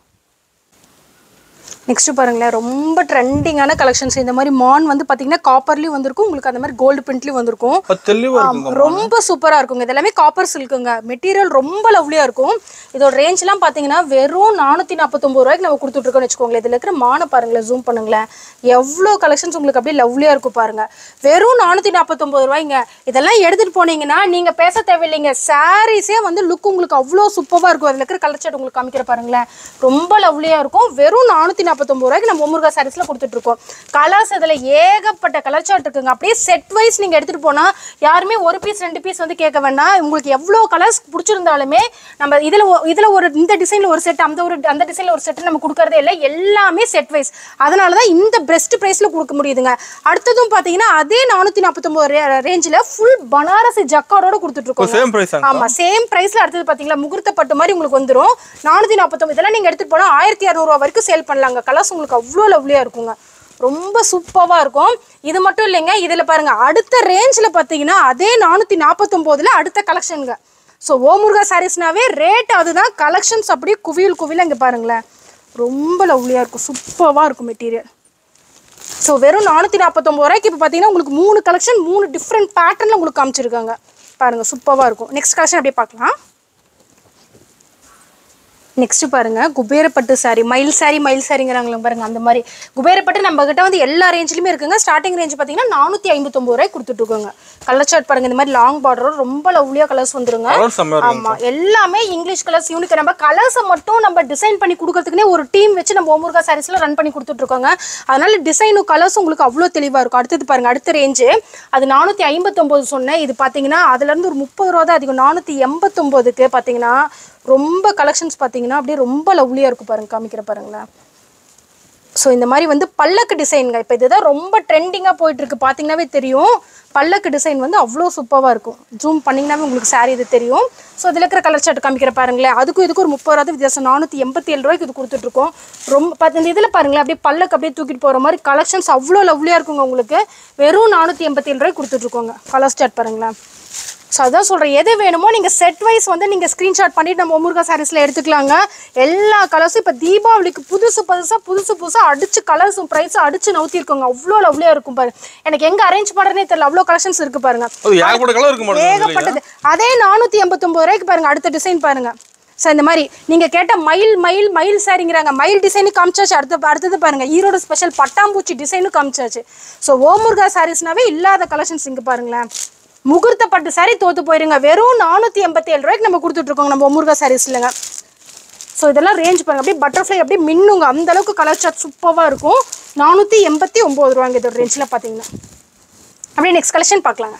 நெக்ஸ்ட் பாருங்களேன், ரொம்ப ட்ரெண்டிங்கான கலெக்ஷன்ஸ். இந்த மாதிரி மான் வந்து பார்த்தீங்கன்னா காப்பர்லேயும் வந்திருக்கும், உங்களுக்கு அந்த மாதிரி கோல்டு பிரிண்ட்லேயும் வந்திருக்கும். ரொம்ப சூப்பராக இருக்குங்க. இதெல்லாமே காப்பர் சில்க்குங்க. மெட்டீரியல் ரொம்ப லவ்லியாக இருக்கும். இதோட ரேஞ்ச்லாம் பார்த்தீங்கன்னா வெறும் நானூற்றி நாற்பத்தொம்பது ரூபாய்க்கு நம்ம கொடுத்துட்ருக்கோம்னு வச்சுக்கோங்களேன். இதில் இருக்கிற மானை பாருங்களேன், ஜூம் பண்ணுங்களேன், எவ்வளோ கலெக்ஷன்ஸ் உங்களுக்கு அப்படியே லவ்லியாக இருக்கும் பாருங்கள். வெறும் நானூற்றி நாற்பத்தொம்பது ரூபாய்ங்க. இதெல்லாம் எடுத்துகிட்டு போனீங்கன்னா நீங்கள் பேச தேவையில்லைங்க. சாரீஸே வந்து லுக் உங்களுக்கு அவ்வளோ சூப்பராக இருக்கும். அதில் இருக்கிற கலர் சார்ட் உங்களுக்கு காமிக்கிற பாருங்களேன், ரொம்ப லவ்லியாக இருக்கும். வெறும் நானூற்றி நாற்பத்தொம்பது ரூபாய்க்கு நம்ம ஒமுருகா சாரீஸ்ல கொடுத்துட்டு இருக்கோம். கலர்ஸ் இதுல ஏகப்பட்ட கலர் சார்ட் இருக்குங்க. அப்படியே செட் வைஸ் நீங்க எடுத்துட்டு போனா யாருமே ஒரு பீஸ் ரெண்டு பீஸ் வந்து கேட்க வேண்டாம். உங்களுக்கு எவ்வளவு கலர்ஸ் பிடிச்சிருந்தாலுமே நம்ம இதுல இதுல ஒரு இந்த டிசைன்ல ஒரு செட், அந்த ஒரு அந்த டிசைன்ல ஒரு செட் நம்ம கொடுக்கறதே இல்லை. எல்லாமே செட் வைஸ். அதனாலதான் இந்த பெஸ்ட் பிரைஸ்ல கொடுக்க முடியுதுங்க. அடுத்ததும் பாத்தீங்கன்னா அதே நானூத்தி நாற்பத்தொன்பது ரேஞ்சில ஃபுல் பனாரசி ஜக்காரோட கொடுத்துட்டு இருக்கோம். ஆமா, சேம் பிரைஸ்ல. அடுத்தது பாத்தீங்களா முகூர்த்த பட்டு மாதிரி உங்களுக்கு வந்துடும். நானூத்தி நாற்பத்தொன்பது இதெல்லாம் நீங்க எடுத்துட்டு போனா ஆயிரத்தி அறுநூறு ரூபாய் வரைக்கும் சேல் பண்ணலாங்க. கலர்ஸ் உங்களுக்கு அவ்வளோ லவ்லியாக இருக்குங்க. ரொம்ப சூப்பராக இருக்கும். இது மட்டும் இல்லைங்க, இதில் பாருங்கள் அடுத்த ரேஞ்சில் பார்த்தீங்கன்னா அதே நானூற்றி நாற்பத்தொம்போதில் அடுத்த கலெக்ஷனுங்க. ஸோ ஓமுருகா சாரீஸ்னாவே ரேட் அதுதான். கலெக்ஷன்ஸ் அப்படியே குவியல் குவியல் இங்கே பாருங்களேன், ரொம்ப லவ்லியாக இருக்கும். சூப்பராக இருக்கும் மெட்டீரியல். ஸோ வெறும் நானூற்றி நாற்பத்தொம்பது ரூபாய்க்கு இப்போ பார்த்தீங்கன்னா உங்களுக்கு மூணு கலெக்ஷன் மூணு டிஃப்ரெண்ட் பேட்டர்னில் உங்களுக்கு காமிச்சிருக்காங்க பாருங்கள். சூப்பராக இருக்கும். நெக்ஸ்ட் கலெக்ஷன் அப்படியே பார்க்கலாம். நெக்ஸ்ட் பாருங்க, குபேரப்பட்டு சாரி, மயில் சாரி மயில் சாரிங்கிறாங்களா பாருங்க. அந்த மாதிரி குபேரப்பட்டு நம்ம கிட்ட வந்து எல்லா ரேஞ்சிலுமே இருக்குங்க. ஸ்டார்டிங் ரேஞ்ச் பார்த்தீங்கன்னா நானூற்றி ஐம்பத்தொம்பது ரூபாய் கொடுத்துட்டு இருக்கோங்க. கலர் சார்ட் பாருங்க, இந்த மாதிரி லாங் பார்டர் ரொம்ப லவ்லியா கலர்ஸ் வந்துருங்க. ஆமா, எல்லாமே இங்கிலீஷ் கலர்ஸ் யூனிக். நம்ம கலர்ஸை மட்டும் நம்ம டிசைன் பண்ணி கொடுக்கறதுக்குனே ஒரு டீம் வச்சு நம்ம ஓமுருகா சாரீஸ்ல ரன் பண்ணி கொடுத்துட்டு இருக்கோங்க. அதனால டிசைனும் கலர்ஸ் உங்களுக்கு அவ்வளோ தெளிவா இருக்கும். அடுத்தது பாருங்க, அடுத்த ரேஞ்சு அது நானூற்றி ஐம்பத்தொம்பது சொன்னேன். இது பார்த்தீங்கன்னா அதுல இருந்து ஒரு முப்பது ரூபா தான் அதிகம். நானூற்றி எண்பத்தொம்போதுக்கு பார்த்தீங்கன்னா ரொம்ப கலெக்ஷன்ஸ் பார்த்தீங்கன்னா அப்படியே ரொம்ப லவ்லியாக இருக்கும் பாருங்க. காமிக்கிற பாருங்களேன். ஸோ இந்த மாதிரி வந்து பல்லக்கு டிசைனுங்க. இப்போ இதுதான் ரொம்ப ட்ரெண்டிங்காக போயிட்டு இருக்கு. பார்த்தீங்கன்னாவே தெரியும், பல்லக்கு டிசைன் வந்து அவ்வளோ சூப்பராக இருக்கும். ஜூம் பண்ணிங்கன்னாவே உங்களுக்கு சாரி இது தெரியும். ஸோ இதில் இருக்கிற கலர் சார்ட் காமிக்கிற பாருங்களேன். அதுக்கும் இதுக்கு ஒரு முப்பது ரூபா வித்தியாசம். நானூற்றி எண்பத்தி ஏழு ரூபாய்க்கு இது கொடுத்துட்ருக்கோம். ரொம்ப பார்த்து இந்த இதில் பாருங்களேன், அப்படியே பல்லக்கு அப்படியே தூக்கிட்டு போகிற மாதிரி கலெக்ஷன்ஸ் அவ்வளோ லவ்லியாக இருக்குங்க. உங்களுக்கு வெறும் நானூற்றி எண்பத்தி ஏழு ரூபாய்க்கு கொடுத்துட்ருக்கோங்க. கலர் சார்ட் பாருங்களேன். ஸோ அதான் சொல்கிறேன், எது வேணுமோ நீங்கள் செட் வைஸ் வந்து நீங்கள் ஸ்க்ரீன்ஷாட் பண்ணிவிட்டு நம்ம ஒமுருகா சாரீஸில் எடுத்துக்கலாங்க. எல்லா கலர்ஸும் இப்போ தீபாவளிக்கு புதுசு புதுசாக புதுசு புதுசாக அடிச்சு கலர்ஸும் ப்ரைஸும் அடிச்சு நவுத்திருக்கோங்க. அவ்வளோ லவ்லியாக இருக்கும் பாருங்க. எனக்கு எங்கே அரேஞ்ச் பண்ணுறதுனே தெரியல, அவ்வளோ கலெக்ஷன்ஸ் இருக்குது பாருங்க. ஏகப்பட்டது. அதே நானூற்றி எண்பத்தொம்பது ரூபாய்க்கு பாருங்க. அடுத்த டிசைன் பாருங்க. ஸோ இந்த மாதிரி நீங்கள் கேட்ட மயில் மயில் மயில் சாரிங்கிறாங்க. மயில் டிசைனு காமிச்சாச்சு. அடுத்த அடுத்தது பாருங்க, ஈரோடு ஸ்பெஷல் பட்டாம்பூச்சி டிசைனும் காமிச்சாச்சு. ஸோ ஓமுருகா சாரீஸ்னாவே இல்லாத கலெக்ஷன்ஸ் இங்கே பாருங்களேன். முகூர்த்த பட்டு சாரி தோத்து போயிருங்க. வெறும் நானூற்றி எண்பத்தி ஏழு ரூபாய்க்கு நம்ம கொடுத்துட்ருக்கோங்க நம்ம ஒமுருகா சாரீஸ் இல்லைங்க. ஸோ இதெல்லாம் ரேஞ்ச் பாருங்க, அப்படியே பட்டர்ஃப்ளை அப்படியே மின்னுங்க. அந்த அளவுக்கு கலர் சார்ட் சூப்பராக இருக்கும். நானூற்றி எண்பத்தி ஒம்பது ரூபாங்க இதோட ரேஞ்சில் பார்த்தீங்கன்னா. அப்படியே நெக்ஸ்ட் கலெக்ஷன் பார்க்கலாங்க.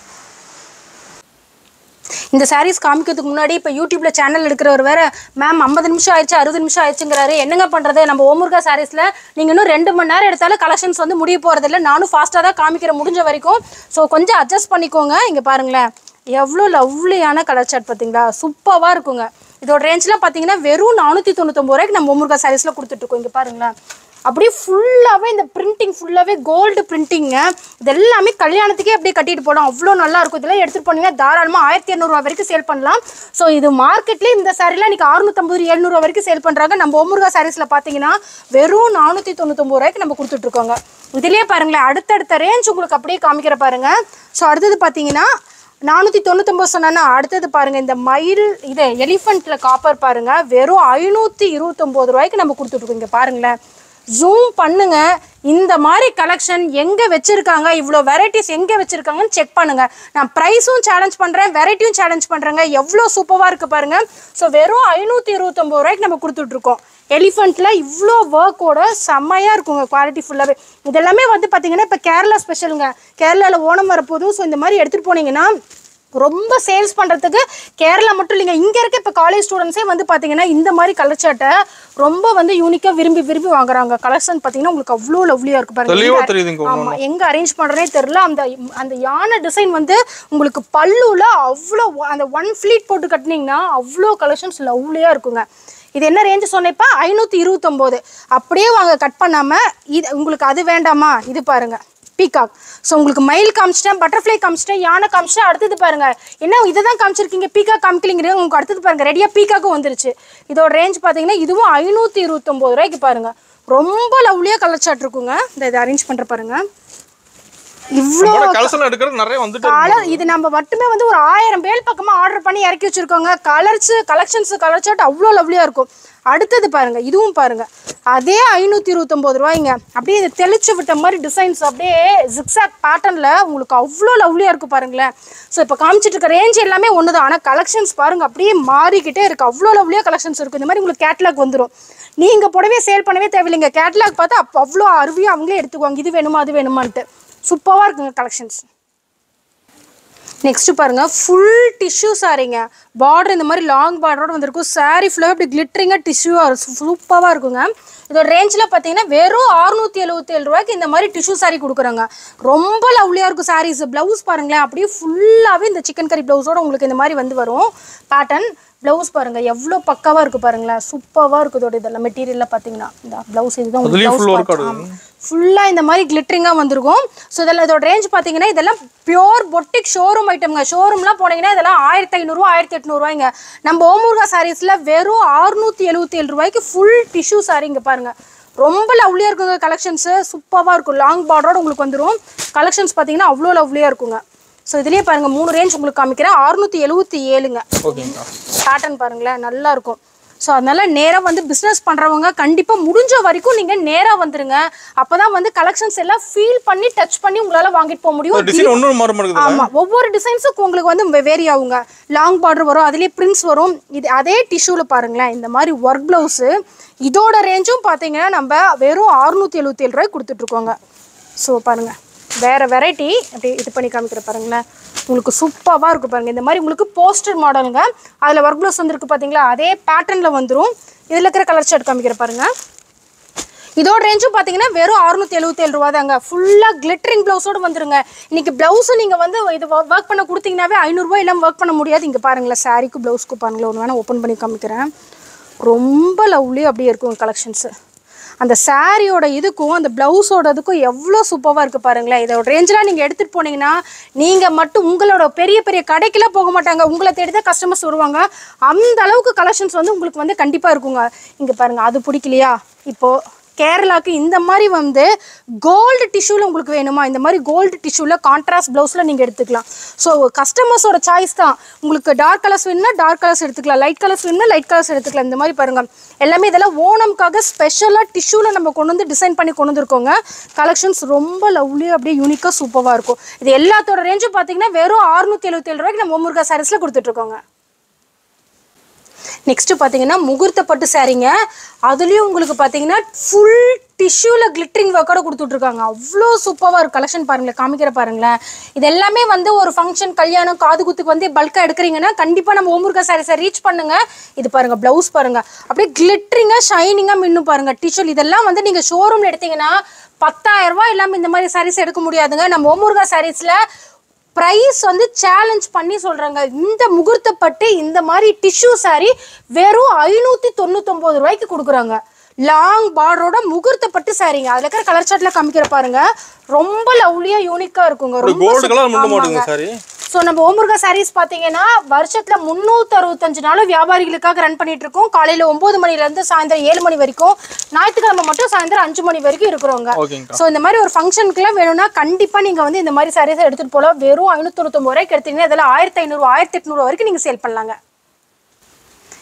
இந்த சாரீஸ் காமிக்கிறதுக்கு முன்னாடி இப்போ யூடியூப்ல சேனல் எடுக்கிறவர் வேற, மேம் ஐம்பது நிமிஷம் ஆயிடுச்சு அறுபது நிமிஷம் ஆயிடுச்சுங்கிறாரு. என்னங்க பண்ணுறது, நம்ம ஓமுருகா சாரீஸில் நீங்கள் இன்னும் ரெண்டு மணி நேரம் எடுத்தாலும் கலெக்ஷன்ஸ் வந்து முடிய போகிறதில்ல. நானும் ஃபாஸ்ட்டாக தான் காமிக்கிற முடிஞ்ச வரைக்கும். ஸோ கொஞ்சம் அட்ஜஸ்ட் பண்ணிக்கோங்க. இங்கே பாருங்களேன், எவ்வளோ லவ்லியான கலர் சார்ட் பார்த்தீங்களா, சூப்பராக இருக்குங்க. இதோட ரேஞ்ச்லாம் பார்த்தீங்கன்னா வெறும் நானூற்றி தொண்ணூத்தொம்பது ரூபாய்க்கு நம்ம ஓமுருகா சாரீஸில் கொடுத்துட்ருக்கோம். இங்கே பாருங்களேன், அப்படியே ஃபுல்லாகவே இந்த பிரிண்டிங் ஃபுல்லாகவே கோல்டு பிரிண்டிங்க. இது எல்லாமே கல்யாணத்துக்கே அப்படியே கட்டிட்டு போகலாம், அவ்வளோ நல்லா இருக்கும். இதெல்லாம் எடுத்துகிட்டு போனீங்கன்னா தாராளமாக ஆயிரத்தி இரநூறுவா வரைக்கும் சேல் பண்ணலாம். ஸோ இது மார்க்கெட்லேயே இந்த சாரீலாம் இன்றைக்கி அறுநூற்றம்பது எழுநூறுவா வரைக்கும் சேல் பண்ணுறாங்க. நம்ம ஒமுருகா சாரீஸில் பார்த்தீங்கன்னா வெறும் நானூற்றி தொண்ணூத்தொம்பது ரூபாய்க்கு நம்ம கொடுத்துட்ருக்கோங்க. இதுலேயே பாருங்களேன், அடுத்தடுத்த ரேஞ்ச் உங்களுக்கு அப்படியே காமிக்கிற பாருங்கள். ஸோ அடுத்தது பார்த்தீங்கன்னா நானூற்றி தொண்ணூத்தொம்பது சொன்னா, அடுத்தது பாருங்கள் இந்த மயில் இது எலிஃபெண்ட்ல காப்பர் பாருங்கள், வெறும் ஐநூற்றி இருபத்தொம்போது ரூபாய்க்கு நம்ம கொடுத்துட்ருக்கோம். இங்கே பாருங்களேன், ஜூம் பண்ணுங்க. இந்த மாதிரி கலெக்ஷன் எங்கே வச்சுருக்காங்க, இவ்வளோ வெரைட்டிஸ் எங்கே வச்சுருக்காங்கன்னு செக் பண்ணுங்கள். நான் ப்ரைஸும் சேலஞ்ச் பண்ணுறேன், வெரைட்டியும் சேலஞ்ச் பண்ணுறேங்க. எவ்வளோ சூப்பராக இருக்குது பாருங்கள். ஸோ வெறும் ஐநூற்றி இருபத்தொம்பது ரூபாய்க்கு நம்ம கொடுத்துட்ருக்கோம். எலிஃபெண்ட்ல இவ்வளோ ஒர்க்கோட செம்மையா இருக்குங்க குவாலிட்டி ஃபுல்லாவே. இதெல்லாமே வந்து பாத்தீங்கன்னா இப்போ கேரளா ஸ்பெஷலுங்க. கேரளாவில் ஓணம் வரப்போதும். ஸோ இந்த மாதிரி எடுத்துட்டு போனீங்கன்னா ரொம்ப சேல்ஸ் பண்ணுறதுக்கு கேரளா மட்டும் இல்லைங்க, இங்கே இருக்க இப்போ காலேஜ் ஸ்டூடெண்ட்ஸே வந்து பார்த்தீங்கன்னா இந்த மாதிரி கலர் சார்ட்டை ரொம்ப வந்து யூனிக்காக விரும்பி விரும்பி வாங்குறாங்க. கலெக்ஷன் பார்த்தீங்கன்னா உங்களுக்கு அவ்வளோ லவ்லியாக இருக்கு பாருங்க. ஆமாம், எங்கே அரேஞ்ச் பண்ணுறதே தெரில. அந்த அந்த யானை டிசைன் வந்து உங்களுக்கு பல்லுல அவ்வளோ அந்த ஒன் ஃப்ளீட் போட்டு கட்டினீங்கன்னா அவ்வளோ கலெக்ஷன்ஸ் லவ்லியாக இருக்குங்க. இது என்ன ரேஞ்சு சொன்னப்ப ஐநூற்றி இருபத்தொம்போது. அப்படியே வாங்க கட் பண்ணாமல். இது உங்களுக்கு அது வேண்டாமா? இது பாருங்க பீகாக். ஸோ உங்களுக்கு மயில் காமிச்சிட்டேன், பட்டர்ஃப்ளை காமிச்சிட்டேன், யானை காமிச்சிட்டேன். அடுத்தது பாருங்க என்ன இதை தான் காமிச்சிருக்கீங்க, பீகாக் காமிக்கலிங்கிறது. உங்களுக்கு அடுத்தது பாருங்க ரெடியாக பீகாக்கும் வந்துருச்சு. இதோட ரேஞ்ச் பார்த்தீங்கன்னா இதுவும் ஐநூற்றி இருபத்தொம்போது ரூபாய்க்கு பாருங்க. ரொம்ப லவ்லியாக கலர் சார்ட் இருக்குங்க. இந்த இதை அரேஞ்ச் பண்ணுற பாருங்க. இவ்வளோ கலர் இது நம்ம மட்டுமே வந்து ஒரு ஆயிரம் பேர் பக்கமா ஆர்டர் பண்ணி இறக்கி வச்சிருக்கோங்க. கலர்ஸ் கலெக்ஷன்ஸ் கலர் சார்ட் அவ்வளோ லவ்லியா இருக்கும். அடுத்தது பாருங்க, இதுவும் பாருங்க அதே ஐநூற்றி இருபத்தொம்போது ரூபாய்ங்க. அப்படியே இதை தெளிச்சு விட்ட மாதிரி டிசைன்ஸ் அப்படியே ஜிக்ஸாக் பேட்டர்னில் உங்களுக்கு அவ்வளோ லவ்லியாக இருக்கும் பாருங்களேன். ஸோ இப்போ காமிச்சிட்டு இருக்க ரேஞ்ச் எல்லாமே ஒன்று தான், ஆனால் கலெக்ஷன்ஸ் பாருங்க அப்படியே மாறிக்கிட்டே இருக்குது. அவ்வளோ லவ்லியாக கலெக்ஷன்ஸ் இருக்குது. இந்த மாதிரி உங்களுக்கு கேட்லாக் வந்துடும். நீங்கள் புடவே சேல் பண்ணவே தேவையில்லைங்க. கேட்லாக் பார்த்தா அப்போ அவ்வளோ அருவியாக அவங்களே எடுத்துக்குவாங்க. இது வேணுமா அது வேணுமான்ட்டு சூப்பராக இருக்குங்க கலெக்ஷன்ஸ். நெக்ஸ்ட் பாருங்க ஃபுல் டிஷ்யூ சாரீங்க. பார்டர் இந்த மாதிரி லாங் பார்டரோட வந்திருக்கும். சாரீ ஃபுல்லாக இப்படி கிளிட்டரிங்காக டிஷ்யூவாக சூப்பராக இருக்குங்க. இதோட ரேஞ்சில் பார்த்தீங்கன்னா வெறும் அறுநூற்றி எழுபத்தி ஏழு ரூபாய்க்கு இந்த மாதிரி டிஷ்யூ சாரீ கொடுக்குறாங்க. ரொம்ப லவ்லியாக இருக்கும் சாரீஸ். ப்ளவுஸ் பாருங்களேன் அப்படியே ஃபுல்லாகவே இந்த சிக்கன் கறி ப்ளவுஸோட உங்களுக்கு இந்த மாதிரி வந்து வரும் பேட்டர்ன். ப்ளவுஸ் பாருங்க எவ்வளோ பக்காவாக இருக்குது பாருங்களேன். சூப்பராக இருக்குது. இதோட இதெல்லாம் மெட்டீரியலில் பார்த்தீங்கன்னா இந்த ப்ளவுஸ் இதுதான் ப்ளவுஸ் ஃபுல்லாக இந்த மாதிரி கிளிட்டரிங்காக வந்துருக்கும். ஸோ இதெல்லாம் இதோட ரேஞ்ச் பார்த்தீங்கன்னா இதெல்லாம் பியோர் பொட்டிக் ஷோரூம் ஐட்டம்ங்க. ஷோரூம்லாம் போனீங்கன்னா இதெல்லாம் ஆயிரத்தி ஐநூறுரூவா ஆயிரத்தி எட்நூறுவாய்ங்க. நம்ம ஓமுருகா சாரீஸில் வெறும் அறுநூற்றி எழுபத்தி ஏழு ரூபாய்க்கு ஃபுல் டிஷ்யூ சாரீங்க பாருங்கள். ரொம்ப லவ்லியாக இருக்குங்க கலெக்ஷன்ஸு. சூப்பராக இருக்கும். லாங் பார்டரோட உங்களுக்கு வந்துடும். கலெக்ஷன்ஸ் பார்த்தீங்கன்னா அவ்வளோ லவ்லியாக இருக்குங்க. ஸோ இதுலேயே பாருங்கள் மூணு ரேஞ்ச் உங்களுக்கு காமிக்கிறேன். அறுநூற்றி எழுபத்தி ஏழுங்க. பேட்டர்ன் பாருங்களேன் நல்லா இருக்கும். ஸோ அதனால் நேராக வந்து பிஸ்னஸ் பண்ணுறவங்க கண்டிப்பாக முடிஞ்ச வரைக்கும் நீங்கள் நேராக வந்துருங்க. அப்போ தான் வந்து கலெக்ஷன்ஸ் எல்லாம் ஃபீல் பண்ணி டச் பண்ணி உங்களால் வாங்கிட்டு போக முடியும். ஆமாம், ஒவ்வொரு டிசைன்ஸுக்கும் உங்களுக்கு வந்து வேரி ஆகுங்க. லாங் பார்டர் வரும், அதுலேயே பிரிண்ட்ஸ் வரும். இது அதே டிஷ்யூவில் பாருங்களேன் இந்த மாதிரி ஒர்க் ப்ளவுஸு. இதோட ரேஞ்சும் பார்த்தீங்கன்னா நம்ம வெறும் அறுநூற்றி எழுபத்தி ஏழு ரூபாய்க்கு கொடுத்துட்ருக்கோங்க. ஸோ பாருங்கள் வேறு வெரைட்டி அப்படி இது பண்ணி காமிக்கிற பாருங்களேன். உங்களுக்கு சூப்பராக இருக்கும் பாருங்கள். இந்த மாதிரி உங்களுக்கு போஸ்டர் மாடலுங்க. அதில் ஒர்க் ப்ளவுஸ் வந்துருக்கு பார்த்தீங்களா, அதே பேட்டர்னில் வந்துடும். இதில் இருக்கிற கலர் ஷர்ட் காமிக்கிற பாருங்கள். இதோட ரேஞ்சும் பார்த்தீங்கன்னா வெறும் அறுநூற்றி எழுபத்தி ஏழு ரூபா தாங்க. ஃபுல்லாக கிளிட்டரிங் ப்ளவுஸோடு வந்துருங்க. இன்றைக்கி ப்ளவுஸும் நீங்கள் வந்து இது ஒர்க் பண்ண கொடுத்தீங்கன்னாவே ஐநூறுரூவா இல்லாமல் ஒர்க் பண்ண முடியாது. இங்கே பாருங்களேன் சாரீக்கு ப்ளவுஸ்க்கு பாருங்களேன். ஒன்று வேணால் ஓப்பன் பண்ணி காமிக்கிறேன். ரொம்ப லவ்லி அப்படியே இருக்கும் கலெக்ஷன்ஸு. அந்த சாரியோட இதுக்கும் அந்த ப்ளவுஸோட இதுக்கும் எவ்வளோ சூப்பராக இருக்குது பாருங்களேன். இதோட ரேஞ்செலாம் நீங்கள் எடுத்துகிட்டு போனீங்கன்னா நீங்கள் மட்டும் உங்களோட பெரிய பெரிய கடைக்கெல்லாம் போக மாட்டாங்க. உங்களை தேடி தான் கஸ்டமர்ஸ் வருவாங்க. அந்த அளவுக்கு கலெக்ஷன்ஸ் வந்து உங்களுக்கு வந்து கண்டிப்பாக இருக்குங்க. இங்கே பாருங்கள் அது பிடிக்கலையா, இப்போது கேரளாவுக்கு இந்த மாதிரி வந்து கோல்டு டிஷ்யூவில் உங்களுக்கு வேணுமா, இந்த மாதிரி கோல்டு டிஷ்யூவில் கான்ட்ராஸ்ட் ப்ளவுஸில் நீங்கள் எடுத்துக்கலாம். ஸோ கஸ்டமர்ஸோட சாய்ஸ் தான். உங்களுக்கு டார்க் கலர்ஸ் வேணும்னா டார்க் கலர்ஸ் எடுத்துக்கலாம், லைட் கலர்ஸ் வேணும்னா லைட் கலர்ஸ் எடுத்துக்கலாம். இந்த மாதிரி பாருங்கள் எல்லாமே இதெல்லாம் ஓணம்காக ஸ்பெஷலாக டிஷ்யூவில் நம்ம கொண்டு வந்து டிசைன் பண்ணி கொண்டு வந்துருக்கோங்க. கலெக்ஷன்ஸ் ரொம்ப லவ்லியாக அப்படியே யூனிக்காக சூப்பராக இருக்கும். இது எல்லாத்தோட ரேஞ்சும் பார்த்தீங்கன்னா வெறும் அறுநூற்றி எழுபத்தி ஏழு ரூபாய்க்கு நம்ம ஓமுருகா சாரீஸில் கொடுத்துட்ருக்கோங்க. நெக்ஸ்ட் பார்த்தீங்கன்னா முகூர்த்த பட்டு சாரீங்க. அதுலேயும் உங்களுக்கு பார்த்தீங்கன்னா ஃபுல் டிஷ்யூவில் கிளிட்டரிங் ஒர்க்கோட கொடுத்துட்ருக்காங்க. அவ்வளோ சூப்பராக ஒரு கலெக்ஷன் பாருங்களேன். காமிக்கிற பாருங்களேன். இது எல்லாமே வந்து ஒரு ஃபங்க்ஷன் கல்யாணம் காது குத்துக்கு வந்து பல்காக எடுக்கிறீங்கன்னா கண்டிப்பாக நம்ம ஓமுருகா சாரீஸை ரீச் பண்ணுங்க. இது பாருங்கள் ப்ளவுஸ் பாருங்கள் அப்படியே கிளிட்டரிங்காக ஷைனிங்காக மின்னும் பாருங்கள். டிஷ்யூல் இதெல்லாம் வந்து நீங்கள் ஷோரூமில் எடுத்தீங்கன்னா பத்தாயிரம் ரூபாய் இல்லாமல் இந்த மாதிரி சாரீஸ் எடுக்க முடியாதுங்க. நம்ம ஓமுருகா சாரீஸில் ப்ரைஸ் வந்து சேலஞ்ச் பண்ணி சொல்கிறாங்க. இந்த முகூர்த்தப்பட்டு இந்த மாதிரி டிஷ்யூ சாரீ வெறும் ஐநூற்றி தொண்ணூத்தொம்பது ரூபாய்க்கு கொடுக்குறாங்க. லாங் பார்டரோட முகூர்த்தப்பட்டு சாரீங்க. அதில் இருக்கிற கலர் சார்ட்டில் காமிக்கிற பாருங்க. ரொம்ப லவ்லியாக யூனிக்காக இருக்குங்க. ரொம்ப ஸோ நம்ம ஓமுருகா சாரீஸ் பார்த்தீங்கன்னா வருஷத்தில் முந்நூற்றி அறுபத்தஞ்சு நாளும் வியாபாரிகளுக்காக ரன் பண்ணிட்டு இருக்கோம். காலையில் ஒம்பது மணிலேருந்து சாயந்தரம் ஏழு மணி வரைக்கும், ஞாயிற்றுக்கிழமை மட்டும் சாயந்தரம் அஞ்சு மணி வரைக்கும் இருக்கிறோங்க. ஸோ இந்த மாதிரி ஒரு ஃபங்க்ஷனுக்குலாம் வேணும்னா கண்டிப்பாக நீங்கள் வந்து இந்த மாதிரி சாரீஸை எடுத்துகிட்டு போகலாம். வெறும் ஐநூற்றி தொண்ணூத்தொம்பது ரூபாய்க்கு எடுத்தீங்கன்னா இதெல்லாம் ஆயிரத்தி ஐநூறு ஆயிரத்தி எட்நூறு வரைக்கும் நீங்கள் சேல் பண்ணலாங்க.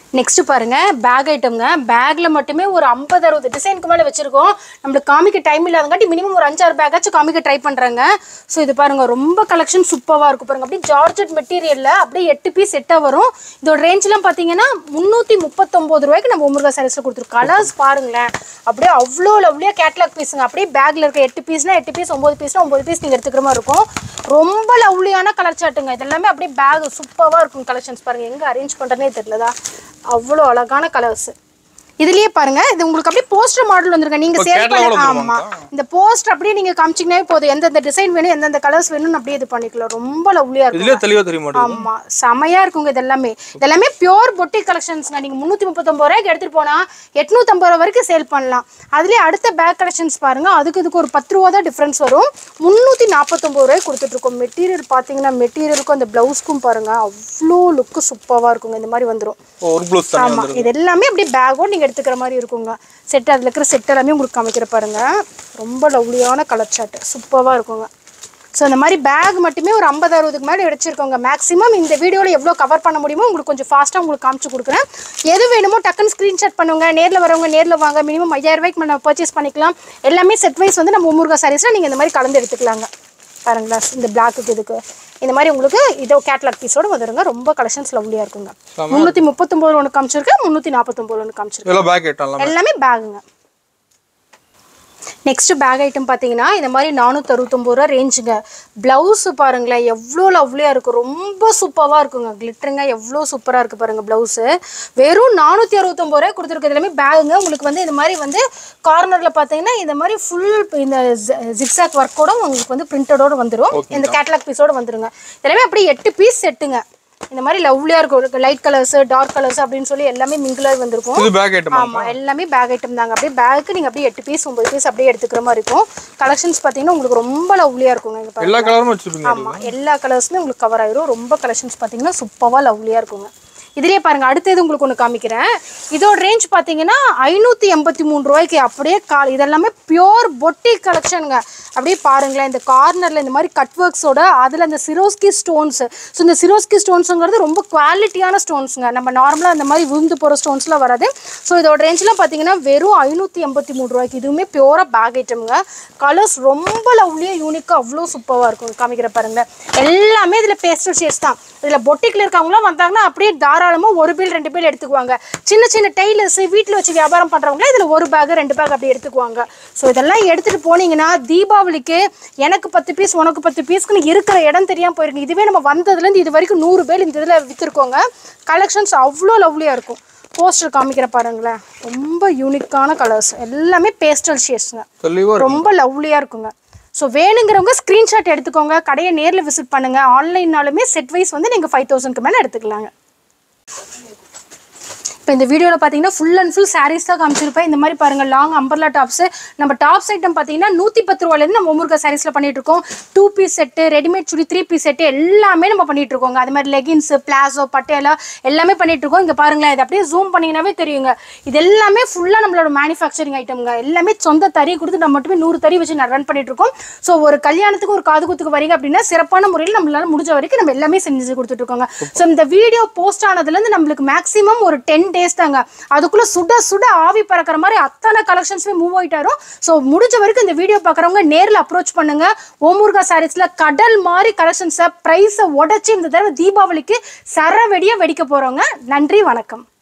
நெக்ஸ்ட் பாருங்க பேக் ஐட்டம்ங்க. பேக்ல மட்டுமே ஒரு ஐம்பது அறுபது டிசைனுக்கு மேலே வச்சிருக்கோம். நம்மளுக்கு காமிக்க டைம் இல்லாதங்காட்டி மினிமம் ஒரு அஞ்சாறு பேக்காச்சும் காமிக்க ட்ரை பண்றாங்க. ஸோ இது பாருங்க ரொம்ப கலெக்ஷன் சூப்பராக இருக்கும் பாருங்க. அப்படியே ஜார்ஜெட் மெட்டீரியல்ல அப்படியே எட்டு பீஸ் செட்டாக வரும். இதோட ரேஞ்ச்லாம் பார்த்தீங்கன்னா முந்நூற்றி முப்பத்தொம்போது ரூபாய்க்கு நம்ம ஒமுருகா சாரீஸ்ல கொடுத்துருக்கோம். கலர்ஸ் பாருங்களேன் அப்படியே அவ்வளோ லவ்லியாக கேட்லாக் பீஸுங்க. அப்படியே பேக்ல இருக்க எட்டு பீஸ்னா எட்டு பீஸ் ஒன்பது பீஸ்னா ஒன்பது பீஸ் நீங்கள் எடுத்துக்கிற மாதிரி இருக்கும். ரொம்ப லவ்லியான கலர் சாட்டுங்க. இதெல்லாமே அப்படியே பேக் சூப்பராக இருக்கும். கலெக்ஷன்ஸ் பாருங்க எங்கே அரேஞ்ச் பண்ணுறதுனே தெரியலதா, அவ்வளோ அழகான கலர்ஸ். இதுலயே பாருங்க இது உங்களுக்கு அப்படியே போஸ்டர் மாடல் வந்துருங்க. நீங்க சேல் பண்ண ஆமா இந்த போஸ்டர் அப்படியே நீங்க காமிச்சிங்கனே போதும். எந்தெந்த டிசைன் வேணும் எந்தெந்த கலர்ஸ் வேணும்னு அப்படியே இது பண்ணிக்கலாம். ரொம்ப லவ்லியா இருக்கும். இதுலயே தெளிவா தெரிய மாட்டேங்குது. ஆமா செமையா இருக்குங்க. இது எல்லாமே இதெல்லாமே பியூர் பொட்டிக் கலெக்ஷன்ஸ்ங்க. நீங்க முந்நூற்றி முப்பத்தொன்பது ரூபாய்க்கு எடுத்துட்டு போனா எட்நூத்தி ஐம்பது ரூபாய் வரைக்கும் சேல் பண்ணலாம். அதுலயே அடுத்த பேக் கலெக்ஷன்ஸ் பாருங்க. அதுக்கு இதுக்கு ஒரு பத்து ரூபா தான் டிஃபரன்ஸ் வரும். முந்நூற்றி நாற்பத்தொன்பது ரூபாய் கொடுத்துட்டு இருக்கோம். மெட்டீரியல் பாத்தீங்கன்னா மெட்டீரியலுக்கும் அந்த பிளவுஸ்க்கும் பாருங்க அவ்வளோ லுக் சூப்பரா இருக்குங்க. இந்த மாதிரி வந்துரும். ஒரு ப்ளவுஸ் தனியா வந்துரும். இது எல்லாமே அப்படியே பேக்கோட நீங்க எடுத்துக்கிற மாதிரி இருக்குங்க. செட் அதில் இருக்கிற செட் எல்லாமே உங்களுக்கு காமிக்கிற பாருங்க. ரொம்ப லவ்லியான கலர் சார்ட் சூப்பராக இருக்குங்க. ஸோ இந்த மாதிரி பேக் மட்டுமே ஒரு ஐம்பது அறுபதுக்கு மேலே எடுச்சிருக்கோங்க. மேக்ஸிமம் இந்த வீடியோவில் எவ்வளோ கவர் பண்ண முடியுமோ உங்களுக்கு கொஞ்சம் ஃபாஸ்ட்டாக உங்களுக்கு காமிச்சு கொடுக்குறேன். எது வேணுமோ டக்குன்னு ஸ்க்ரீன்ஷாட் பண்ணுங்க. நேரில் வரவங்க நேரில் வாங்க. மினிமம் ஐயாயிரம் ரூபாய்க்கு நம்ம பர்ச்சேஸ் பண்ணிக்கலாம். எல்லாமே செட் வைஸ் வந்து நம்ம ஒமுருகா சாரீஸில் நீங்கள் இந்த மாதிரி கலந்து எடுத்துக்கலாங்க. பாருங்களா இந்த பிளாக்குக்கு இதுக்கு இந்த மாதிரி உங்களுக்கு இதோ கேட்லாக் பீஸோட வந்துருங்க. ரொம்ப கலெக்ஷன்ஸ் லவ்லியா இருக்குங்க. முந்நூற்றி முப்பத்தொன்பது ஒன்று காமிச்சிருக்கேன். முந்நூற்றி நாற்பத்தொன்பது ஒன்று காமிச்சிருக்கேன். எல்லாமே பேகுங்க. நெக்ஸ்ட் பேக் ஐட்டம் பார்த்தீங்கன்னா இந்த மாதிரி நானூற்றி அறுபத்தொம்பது ரூபா ரேஞ்சுங்க. ப்ளவுஸ் பாருங்களேன் எவ்வளோ லவ்லியாக இருக்கும். ரொம்ப சூப்பராக இருக்குங்க. கிளிட்டருங்க எவ்வளோ சூப்பராக இருக்குது பாருங்கள். ப்ளவுஸு வெறும் நானூற்றி அறுபத்தொம்பது ரூபாய் கொடுத்துருக்கு. எல்லாமே பேகுங்க. உங்களுக்கு வந்து இந்த மாதிரி வந்து கார்னரில் பார்த்தீங்கன்னா இந்த மாதிரி ஃபுல் இந்த ஜிக்ஸாக் ஒர்க்கோட உங்களுக்கு வந்து பிரிண்டடோட வந்துடும். இந்த கேட்லாக் பீஸோட வந்துடுங்க. எல்லாமே அப்படியே எட்டு பீஸ் செட்டுங்க. இந்த மாதிரி லவ்லியா இருக்கும். லைட் கலர்ஸ் டார்க் கலர்ஸ் அப்படின்னு சொல்லி எல்லாமே மிங்கிளாக வந்திருக்கும். இது பேக் ஐட்டம். ஆமா எல்லாமே பேக் ஐட்டம் தாங்க. அப்படியே பேக்கு நீங்க அப்படியே எட்டு பீஸ் ஒன்பது பீஸ் அப்படியே எடுத்துக்கிற மாதிரி இருக்கும். கலெக்ஷன்ஸ் பார்த்தீங்கன்னா உங்களுக்கு ரொம்ப லவ்லியா இருக்குங்க. எல்லா கலரும் வச்சிருப்பீங்க. ஆமா எல்லா கலர்ஸுமே உங்களுக்கு கவர் ஆயிரும். ரொம்ப கலெக்ஷன்ஸ் பார்த்தீங்கன்னா சூப்பராக லவ்லியா இருக்குங்க. இதுலயே பாருங்க அடுத்தது உங்களுக்கு ஒன்று காமிக்கிறேன். இதோட ரேஞ்ச் பார்த்தீங்கன்னா ஐநூற்றி எண்பத்தி மூணு ரூபாய்க்கு அப்படியே கால். இதெல்லாமே பியோர் பொட்டிக் கலெக்ஷனுங்க. அப்படியே பாருங்களேன் இந்த கார்னரில் இந்த மாதிரி கட் ஒர்க்ஸோட அதில் அந்த சிரோஸ்கி ஸ்டோன்ஸ். ஸோ இந்த சிரோஸ்கி ஸ்டோன்ஸுங்கிறது ரொம்ப குவாலிட்டியான ஸ்டோன்ஸுங்க. நம்ம நார்மலாக இந்த மாதிரி விழுந்து போகிற ஸ்டோன்ஸ்லாம் வராது. ஸோ இதோட ரேஞ்செலாம் பார்த்தீங்கன்னா வெறும் ஐநூற்றி எண்பத்தி மூணு ரூபாய்க்கு. இதுவுமே பியூராக பேக் ஐட்டமுங்க. கலர்ஸ் ரொம்ப லவ்லியாக யூனிக்காக அவ்வளோ சூப்பராக இருக்கும். காமிக்கிற பாருங்க எல்லாமே இதில் பேஸ்டல் ஷேட்ஸ் தான். இதில் பொட்டிக்கில் இருக்கவங்களாம் வந்தாங்கன்னா அப்படியே தாராளமாக ஒரு பில் ரெண்டு பில் எடுத்துக்குவாங்க. சின்ன சின்ன டெய்லர்ஸ் வீட்டில் வச்சு வியாபாரம் பண்ணுறவங்களே இதில் ஒரு பேக் ரெண்டு பேக் அப்படி எடுத்துக்குவாங்க. ஸோ இதெல்லாம் எடுத்துகிட்டு போனீங்கன்னா தீபாவளிக்கு எனக்கு பத்து பீஸ் உனக்கு பத்து பீஸ்க்குன்னு இருக்கிற இடம் தெரியாமல் போயிருக்கு. இதுவே நம்ம வந்ததுலேருந்து இது வரைக்கும் நூறு பேர் இந்த இதில் விற்றுருக்கோங்க. கலெக்ஷன்ஸ் அவ்வளோ லவ்லியாக இருக்கும். போஸ்டர் காமிக்கிற பாருங்களேன் ரொம்ப யூனிக்கான கலர்ஸ். எல்லாமே பேஸ்டல் ஷேட்ஸுங்க. ரொம்ப லவ்லியாக இருக்குங்க. ஸோ வேணுங்கிறவங்க ஸ்க்ரீன்ஷாட் எடுத்துக்கோங்க. கடையை நேரில் விசிட் பண்ணுங்கள். ஆன்லைன்னாலுமே செட் வைஸ் வந்து நீங்கள் ஃபைவ் தௌசண்ட்க்கு மேலே எடுத்துக்கலாங்க. இப்போ இந்த வீடியோவில் பார்த்தீங்கன்னா ஃபுல் அண்ட் ஃபுல் சாரீஸ் தான் காமிச்சிருப்பேன். இந்த மாதிரி பாருங்கள் லாங் அம்பர்லா டாப்ஸ். நம்ம டாப்ஸ் ஐட்டம் பார்த்தீங்கன்னா நூற்றி பத்து ரூபாயிலேருந்து நம்ம ஒமுருகா சாரீஸில் பண்ணிட்டு இருக்கோம். Two piece set readymade chudi three piece set எல்லாமே நம்ம பண்ணிட்டு இருக்கோங்க. அது மாதிரி லெகின்ஸ் பிளாசோ பட்டேலா எல்லாமே பண்ணிட்டு இருக்கோம். இங்கே பாருங்களேன் இது அப்படியே ஜூம் பண்ணிங்கன்னாவே தெரியுங்க. இது எல்லாமே ஃபுல்லாக நம்மளோட மேனுஃபேக்சரிங் ஐட்டம்ங்க. எல்லாமே சொந்த தறி கொடுத்து நம்ம மட்டுமே நூறு தறி வச்சு ரன் பண்ணிட்டு இருக்கோம். ஸோ ஒரு கல்யாணத்துக்கு ஒரு காது குத்துக்கு வரீங்க அப்படின்னா சிறப்பான முறையில் நம்மளால முடிஞ்ச வரைக்கும் நம்ம எல்லாமே செஞ்சு கொடுத்துட்டு இருக்கோங்க. ஸோ இந்த வீடியோ போஸ்ட் ஆனதுலேருந்து நம்மளுக்கு மேக்ஸிமம் ஒரு டென் டேஸ் தாங்க. அதுக்குள்ள சுட சுட ஆவி பறக்கிற மாதிரி அத்தனை கலெக்ஷன்ஸுமே மூவ் ஆயிட்டாரும். ஸோ முடிஞ்ச வரைக்கும் இந்த வீடியோ பார்க்குறவங்க நேரில் அப்ரோச் பண்ணுங்க. ஒமுருகா சாரீஸ்ல கடல் மாதிரி கலெக்ஷன்ஸை ப்ரைஸை உடச்சி இந்த தடவை தீபாவளிக்கு சரவெடியாக வெடிக்க போறோங்க. நன்றி வணக்கம்.